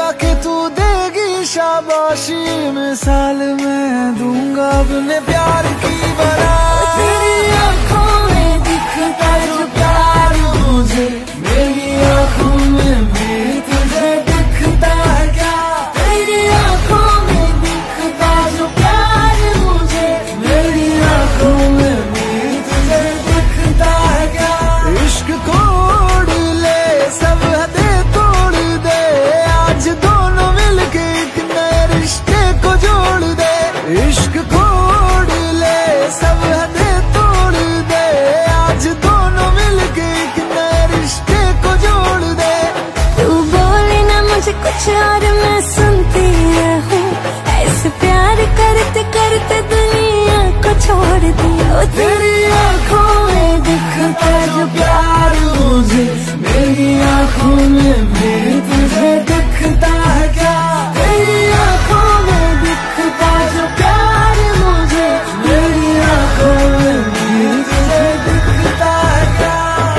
के तू देगी शाबाशी, मिसाल मैं दूंगा अपने प्यार की बना। तेरी आंखों में दिखता जो प्यार मुझे, मेरी आंखों में भी तुझे दिखता है क्या? तेरी आंखों में दिखता जो प्यार मुझे, मेरी आंखों में भी तुझे दिखता है क्या? इश्क कोड ले सब हदें तोड़ दे, आज दोनों मिलके एक नए रिश्ते को जोड़ दे। इश्क कोड ले सब हदें तोड़ दे, आज दोनों मिलके एक नए रिश्ते को जोड़ दे। तू बोले ना मुझे कुछ और मैं सुनती रहूं, ऐसे प्यार करते करते दुनिया को छोड़ दिया। तेरी आंखों में दिखता जो प्यार मुझे, मेरी आंखों में भी तुझे दिखता है क्या? तेरी आंखों में दिखता जो प्यार मुझे, मेरी आंखों में भी तुझे दिखता है क्या?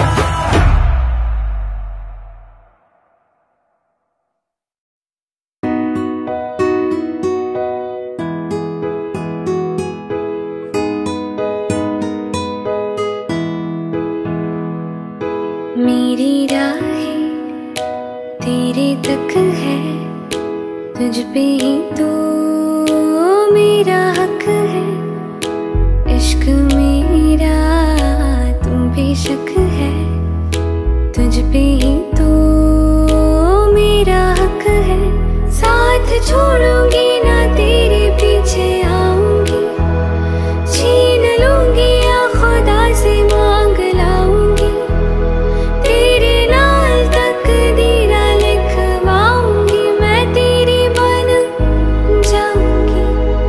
मेरी राहें तेरे तक है, तुझ पे ही तो मेरा हक है। इश्क मेरा तुम बेशक है, तुझ पे ही तो मेरा हक है। साथ छोड़ूंगी ना तेरे पीछे आऊंगी, छीन लूंगी या खुदा से मांग लाऊंगी। तेरे नाल तकदीरा लिखवाऊंगी, मैं तेरी बन जाऊंगी,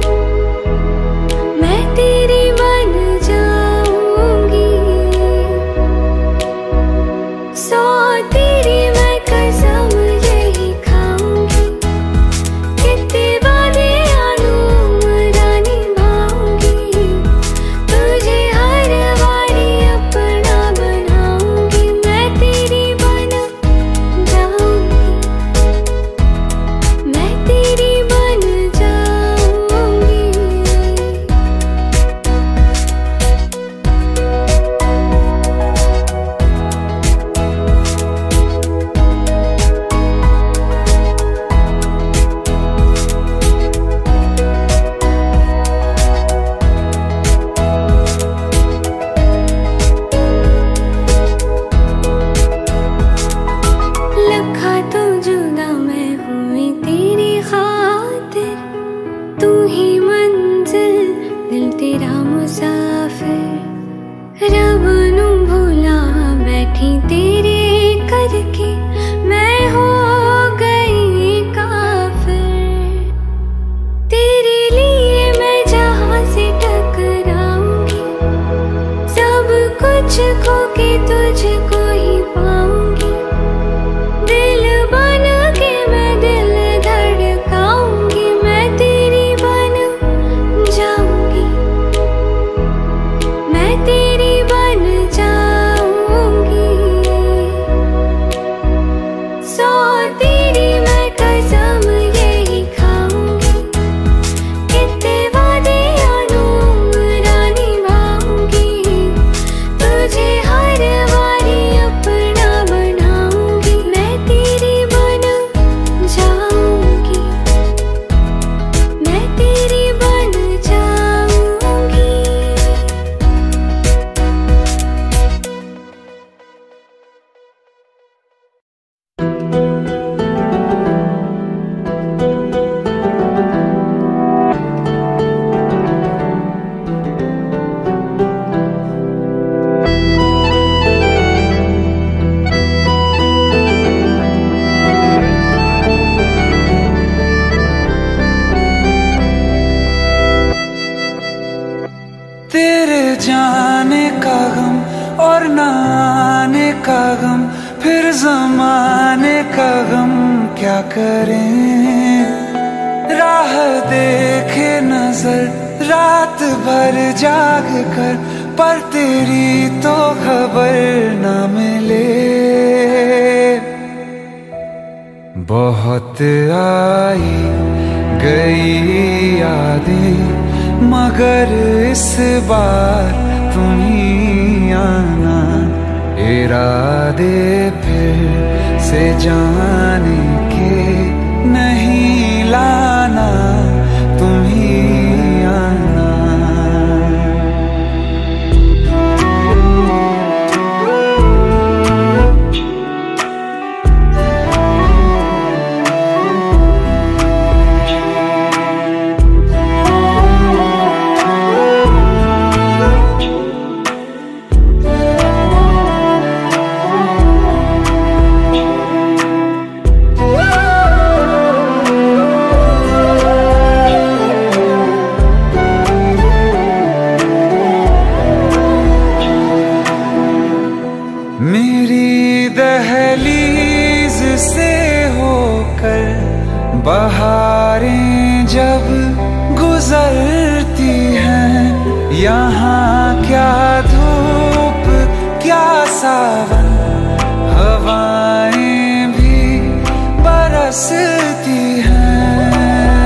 मैं तेरी बन जाऊंगी। सौ तेरी मैं कसम यही खाऊंगी, कितने वादे आलूमरा निभाऊंगी। तुझे हर बारी अपना बनाऊंगी, मैं तेरी बन जाऊंगी, मैं तेरी बन जाऊंगी। लखा तो जुदा मैं हुई तेरी खातिर, तू ही मंजिल दिल तेरा मुसाफिर। रब नू भुला बैठी तेरे करके, मैं हो गई काफिर। तेरे लिए मैं जहां से टकराऊंगी, सब कुछ खो के तुझको ही पाऊंगी। दिल बन के मैं दिल धड़काऊंगी, मैं तेरी बन जाऊंगी, मैं तेरी बन जाऊंगी। सौ तेरी मैं कसम यही खाऊंगी, कितने वादे आलूमरा निभाऊंगी। तुझे हर बारी अपना बनाऊंगी, मैं तेरी बन जाऊंगी, मैं तेरी बन जाऊंगी। तेरे जाने का गम और न आने का गम, फिर जमाने का गम क्या करें। राह देखे नजर रात भर जाग कर, पर तेरी तो खबर न मिले। बहुत आई गई यादें, मगर इस बार तुम ही आना। इरादे फिर से जाने के नहीं लाना, तुम ही आना। मेरी दहलीज से होकर बहारें जब गुजरती हैं, यहाँ क्या धूप क्या सावन, हवाएं भी बरसती हैं।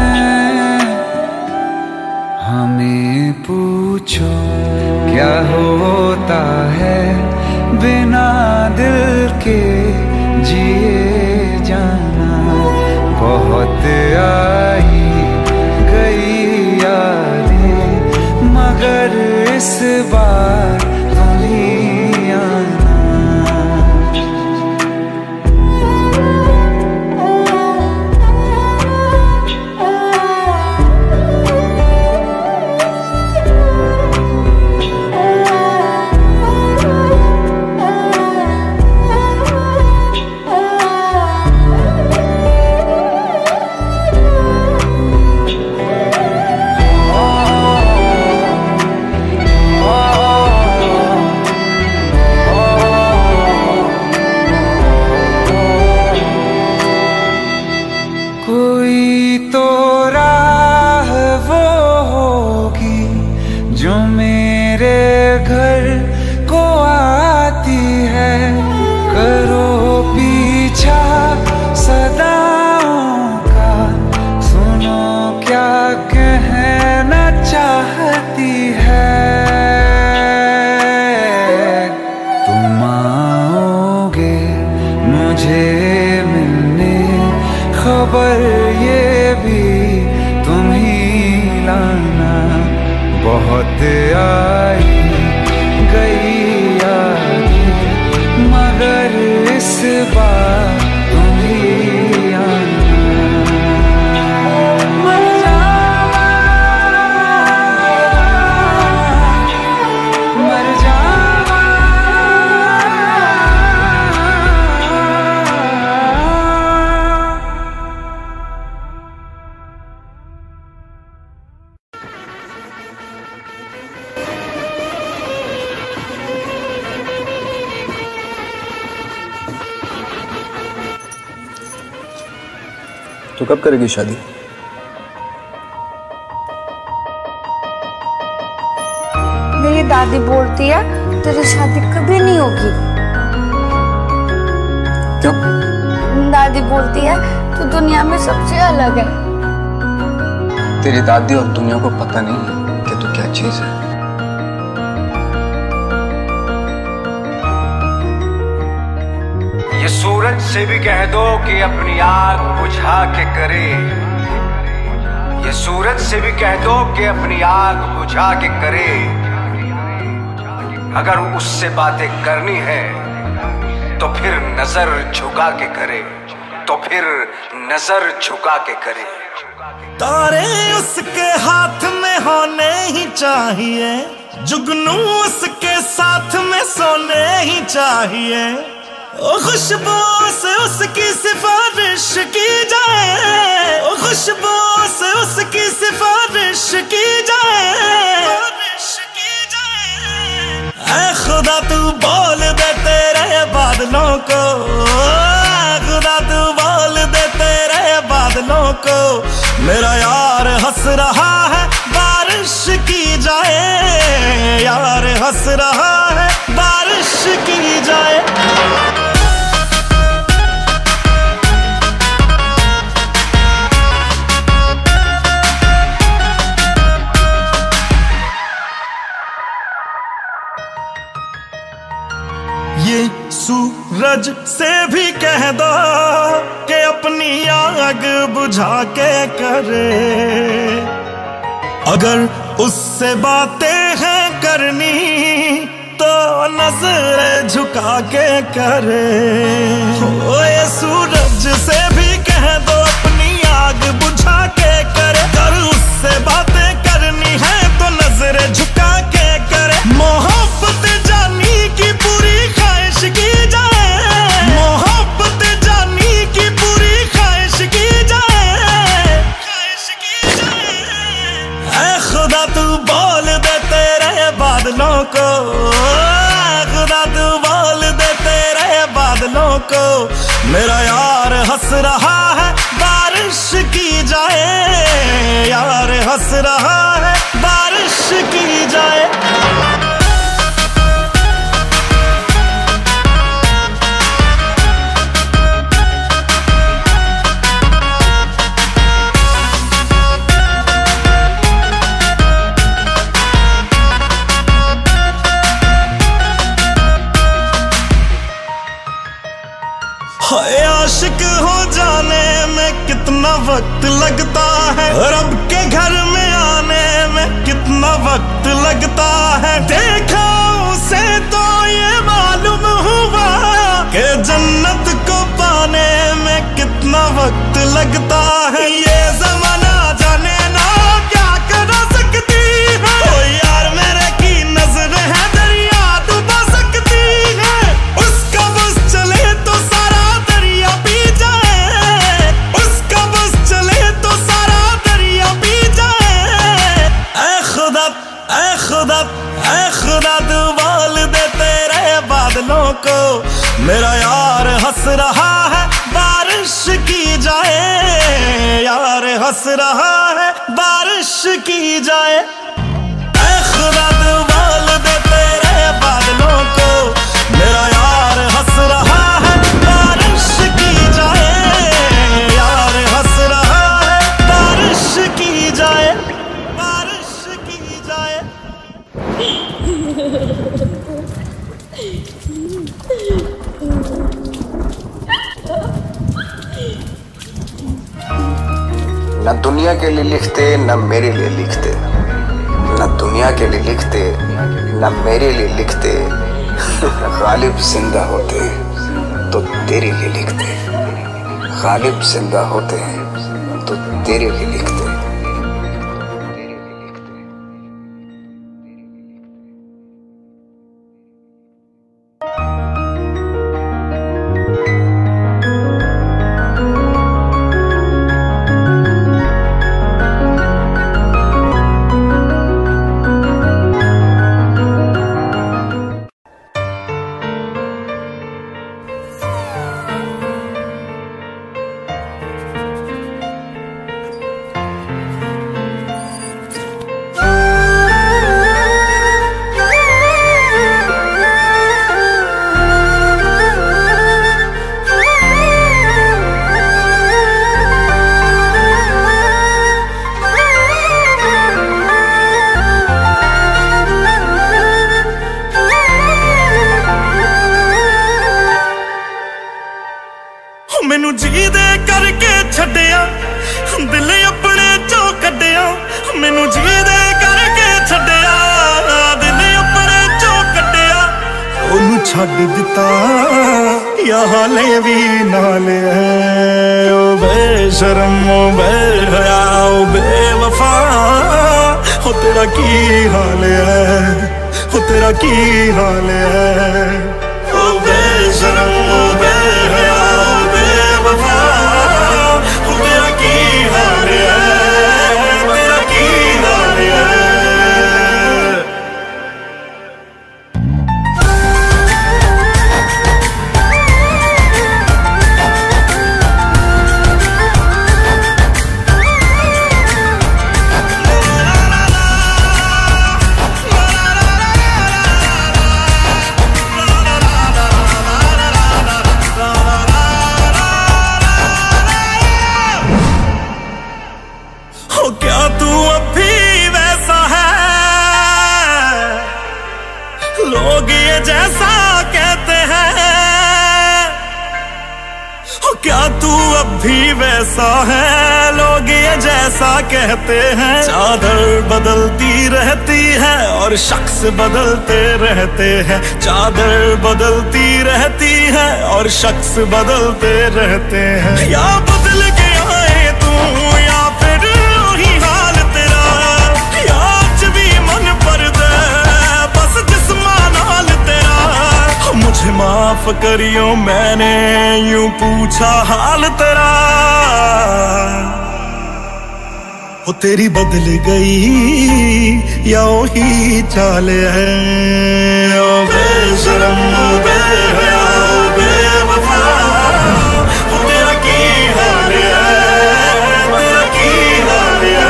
हमें पूछो क्या होता है बिना दिल के जिए जाना। बहुत आई गई यादें, मगर इस बार तुम ही आना। कोई तो राह वो होगी जो मेरे घर को आती है। करो पीछा सदाओं का, सुनो क्या कहना चाहती है। तुम आओगे मुझे मिलने, खबर ये भी तुम ही लाना। बहुत आई गई यादें, मगर इस बार तुम ही आना। मर जावा, मर जावा। तो कब करेगी शादी? मेरी दादी बोलती है तेरी शादी कभी नहीं होगी। क्यों? दादी बोलती है तू दुनिया में सबसे अलग है। तेरी दादी और दुनिया को पता नहीं है कि तू क्या चीज है। ये सूरज से भी कह दो कि अपनी आग बुझा के करे। ये सूरज से भी कह दो कि अपनी आग बुझा के करे। अगर उससे बातें करनी है तो फिर नजर झुका के करे, तो फिर नजर झुका के करे। तारे उसके हाथ में होने ही चाहिए, जुगनू उसके साथ में सोने ही चाहिए। ओ खुशबू से उसकी सिफारिश की जाए, ओ खुशबू से उसकी सिफारिश की जाए। ऐ खुदा तू बोल दे तेरे बादलों को, खुदा तू बोल दे तेरे बादलों को। मेरा यार हंस रहा है बारिश की जाए, यार हंस रहा है बारिश की जाए। सूरज से भी कह दो कि अपनी आग बुझा के करे। अगर उससे बातें हैं करनी तो नजर झुका के करे। ओए सूरज से भी कह दो अपनी आग बुझा के करे। अगर उससे बातें करनी है तो नजर झुका के करे। मोहब्बत जानी की पूरी ख्वाहिश की जाए। मोहब्बत जानी की पूरी ख्वाहिश की जाए। ख्वाहिश की जाए। ऐ खुदा तू बोल दे तेरे बादलों को। खुदा तू बोल दे तेरे बादलों को। मेरा यार हंस रहा है बारिश की जाए। यार हंस रहा है बारिश की जाए। आशिक हो जाने में कितना वक्त लगता है। रब के घर में आने में कितना वक्त लगता है। देखा उसे तो ये मालूम हुआ कि जन्नत को पाने में कितना वक्त लगता है। ये जमाना जाने ना क्या कर सकती है। ओ यार मेरे की नजर है दरिया डुबा सकती है। उसका बस चले तो सारा दरिया पी जाए। उसका बस चले तो सारा दरिया पी जाए। ऐ खुदा ऐ खुदा ऐ खुदा तू बोल दे तेरे बादलों को। मेरा यार हंस रहा है बारिश की जाए। यार हंस रहा है बारिश की जाए। ऐ खुदा तू बोल दे तेरे बादलों को। मेरा यार हंस रहा है बारिश की जाए। यार हंस रहा है बारिश की जाए। बारिश की जाए। न दुनिया के लिए लिखते न मेरे लिए लिखते। न दुनिया के लिए लिखते न मेरे लिए लिखते। गालिब जिंदा होते तो तेरे लिए लिखते। गालिब जिंदा होते तो तेरे लिए लिखते। मैनू जी दे करके छड्डिया दिल अपने चों कड्डिया। मैनू जी दे करके छड्डिया दिल अपने चों कड्डिया। ओनू छड्ड दिता या हाले भी नाल है। ओ बेशरम ओ बेहया ओ बेवफा हो तेरा की हाल है। हो तेरा की हाल है। ओ बेशरम ओ बेहया तेरा की हाल है। तेरा की हाल है। क्या तू अभी वैसा है। लोग ये जैसा कहते हैं अब भी वैसा है, लोग ये जैसा कहते हैं। चादर बदलती रहती है और शख्स बदलते रहते हैं। चादर बदलती रहती है और शख्स बदलते रहते हैं। या बदल गया है तू या फिर वही हाल तेरा, या आज भी मन पर दे बस जिस्मान हाल तेरा। मुझे माफ करियो मैंने यूं पूछा हाल तेरा। वो तेरी बदल गई या वही चाल है। ओ बेशरम ओ बेहया ओ बेवफा, वो तेरा की हाल है, तेरा की हाल है।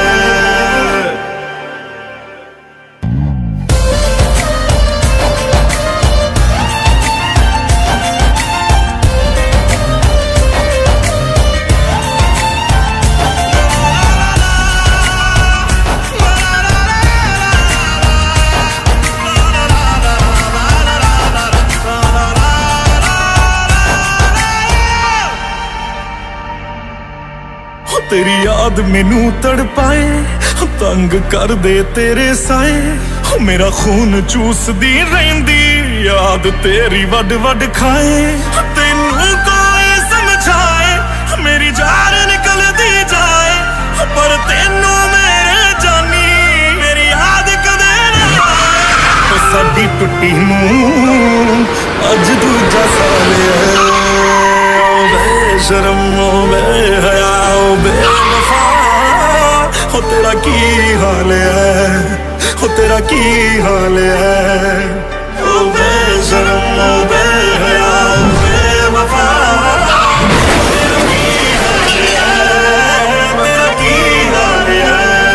तेरी याद मैनू तड़पाए, तंग कर दे तेरे साए। मेरा खून चूसदी रहिंदी याद तेरी वड वड खाए। तेनू कोई समझाए मेरी जान निकल दी जाए, पर तेनू मेरे जानी मेरी याद कदे ना आए। साडी टुट्टी नू अज दूजा साल है। बेशरम ओ बेहया ओ बेवफा, हो तेरा की हाल है, हो तेरा की हाल है। ओ बेशरम ओ बेहया ओ बेवफा, तेरा की हाल है, तेरा की हाल है।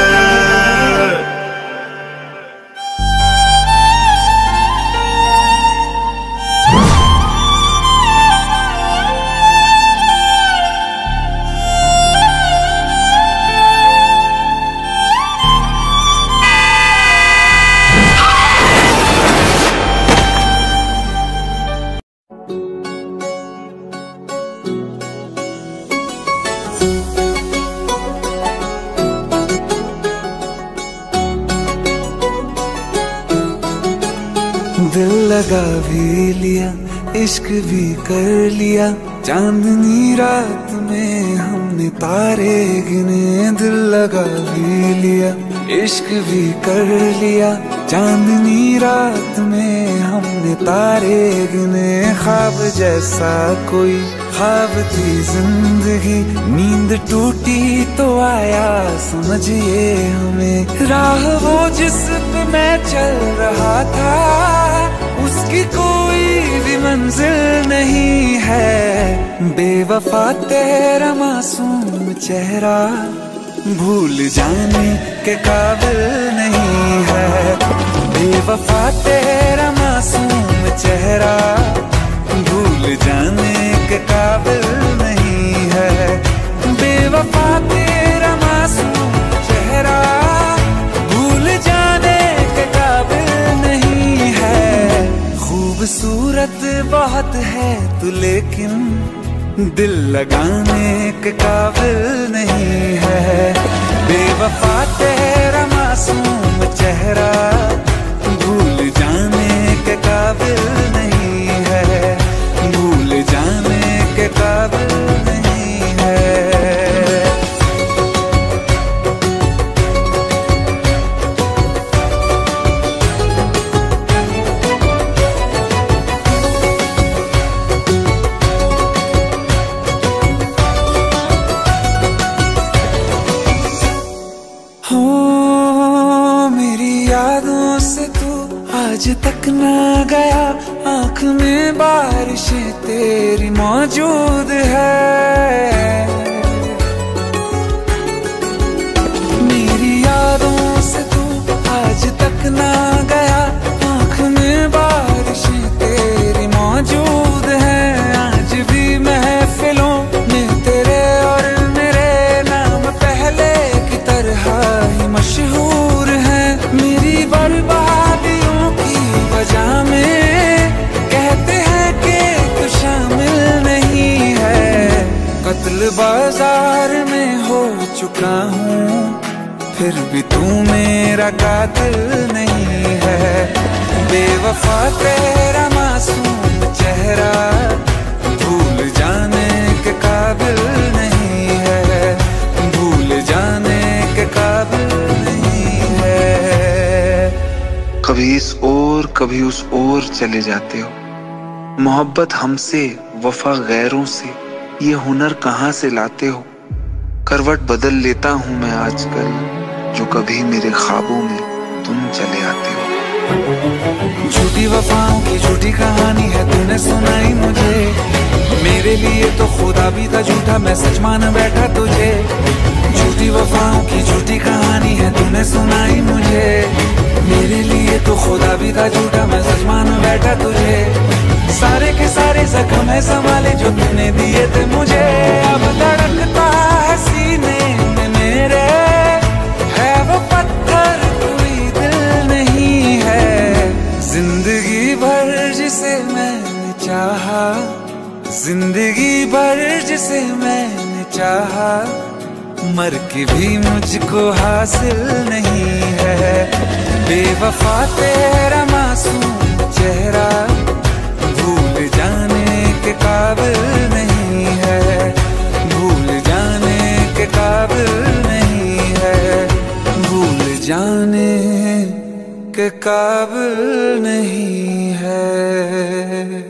दिल लगा भी लिया, इश्क भी कर लिया, चांदनी रात में हमने तारे गिने। दिल लगा भी लिया, इश्क भी कर लिया, चांदनी रात में हमने तारे गिने। ख्वाब जैसा कोई ख्वाब थी जिंदगी, नींद टूटी तो आया समझिए हमें। राह वो जिस पे मैं चल रहा था, उसकी कोई भी मंजिल नहीं है। बेवफा तेरा मासूम चेहरा भूल जाने के काबिल नहीं है। बेवफा तेरा मासूम चेहरा भूल जाने के काबिल नहीं है। बेवफा तेरा मासूम चेहरा भूल जाने के काबिल नहीं है। खूबसूरत बहुत है तू लेकिन दिल लगाने के काबिल नहीं है। बेवफा तेरा मासूम चेहरा भूल जाने के काबिल नहीं है। भूल जाने के काबिल नहीं है। आज तक ना गया, आँख में बारिशें तेरी मौजूद है। मेरी यादों से तू आज तक ना गया, आँख में बारिशें तेरी मौजूद है। आज भी महफिलों में तेरे और मेरे नाम पहले की तरह ही मशहूर है। मेरी बर्बादियों की वजह में कहते हैं कि तू शामिल नहीं है। चुका हूँ, फिर भी तू मेरा कातिल नहीं है। बेवफा तेरा मासूम चेहरा भूल जाने के काबिल नहीं है, भूल जाने के काबिल नहीं है। कभी इस ओर कभी उस ओर चले जाते हो, मोहब्बत हमसे वफा गैरों से, ये हुनर कहाँ से लाते हो। करवट बदल लेता हूँ मैं आजकल, जो कभी मेरे ख्वाबों में तुम चले आते हो। झूठी वफाओं की झूठी कहानी है तूने सुनाई मुझे, मेरे लिए तो खुदा भी था झूठा, मैं सच मान बैठा तुझे। झूठी वफाओं की झूठी कहानी है तूने सुनाई मुझे, मेरे लिए तो खुदा भी था झूठा, मैं सच मान बैठा तुझे। सारे के सारे जख्म है संभाले जो तूने दिए थे मुझे, अब धड़कता है सीने में मेरे, है वो पत्थर कोई दिल नहीं है। जिंदगी भर जिसे मैंने चाहा, जिंदगी भर जिसे मैंने चाहा, मर के भी मुझको हासिल नहीं है। बेवफा तेरा मासूम चेहरा भूल जाने के काबिल नहीं है, भूल जाने के काबिल नहीं है, भूल जाने के काबिल नहीं है।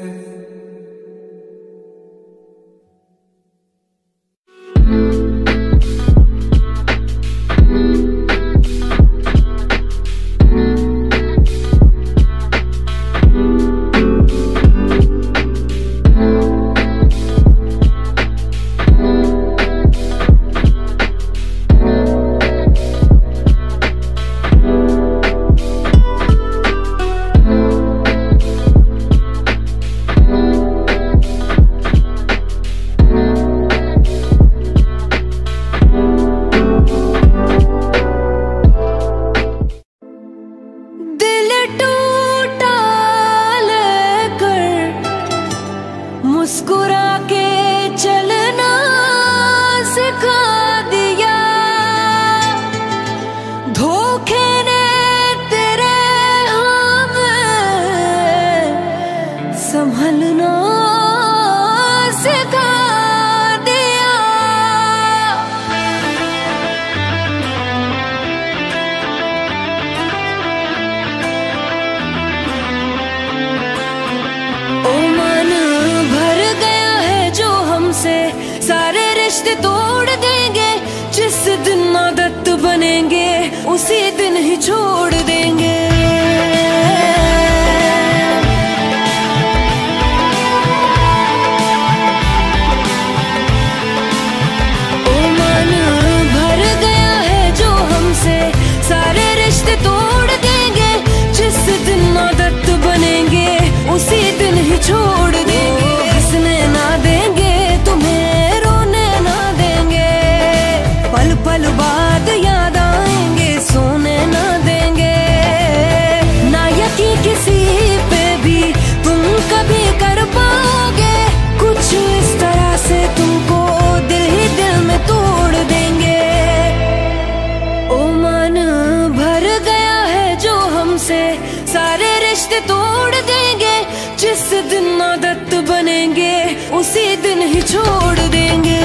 उसी दिन ही छोड़ देंगे। ओ मन भर गया है जो हमसे, सारे रिश्ते तोड़ देंगे। जिस दिन आदत बनेंगे उसी दिन ही छोड़ देंगे। हंसने ना देंगे तुम्हें, रोने ना देंगे, पल पल बाद याद आएंगे, सोने ना देंगे। ना यकीन किसी पे भी तुम कभी कर पाओगे, कुछ इस तरह से तुमको दिल ही दिल में तोड़ देंगे। ओ मन भर गया है जो हमसे, सारे रिश्ते तोड़ देंगे। जिस दिन आदत बनेंगे उसी दिन ही छोड़ देंगे।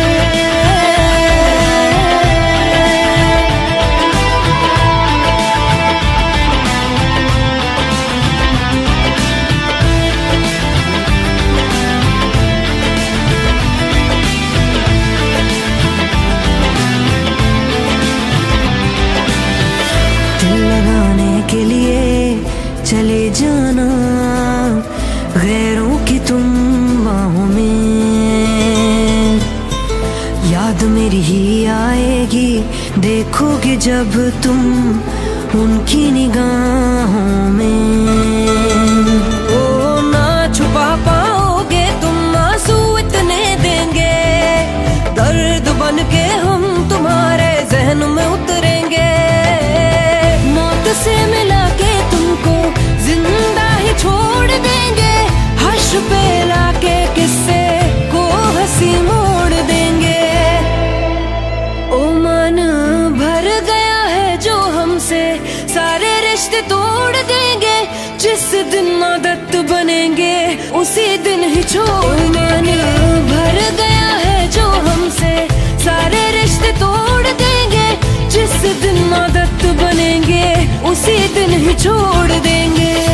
के लिए चले जाना गैरों की तुम बाहों में, याद मेरी ही आएगी देखोगे जब तुम उनकी निगाहों में। ओ ना छुपा पाओगे तुम आंसू इतने देंगे, दर्द बन के हम तुम्हारे जहन में उतरेंगे। मौत से मिला के तुमको जिंदा ही छोड़ देंगे, हर्ष पे लाके किस्से को हंसी मोड़ देंगे। ओ रिश्ते तोड़ देंगे। जिस दिन आदत बनेंगे उसी दिन ही छोड़ने भर गया है जो हमसे, सारे रिश्ते तोड़ देंगे। जिस दिन आदत बनेंगे उसी दिन ही छोड़ देंगे।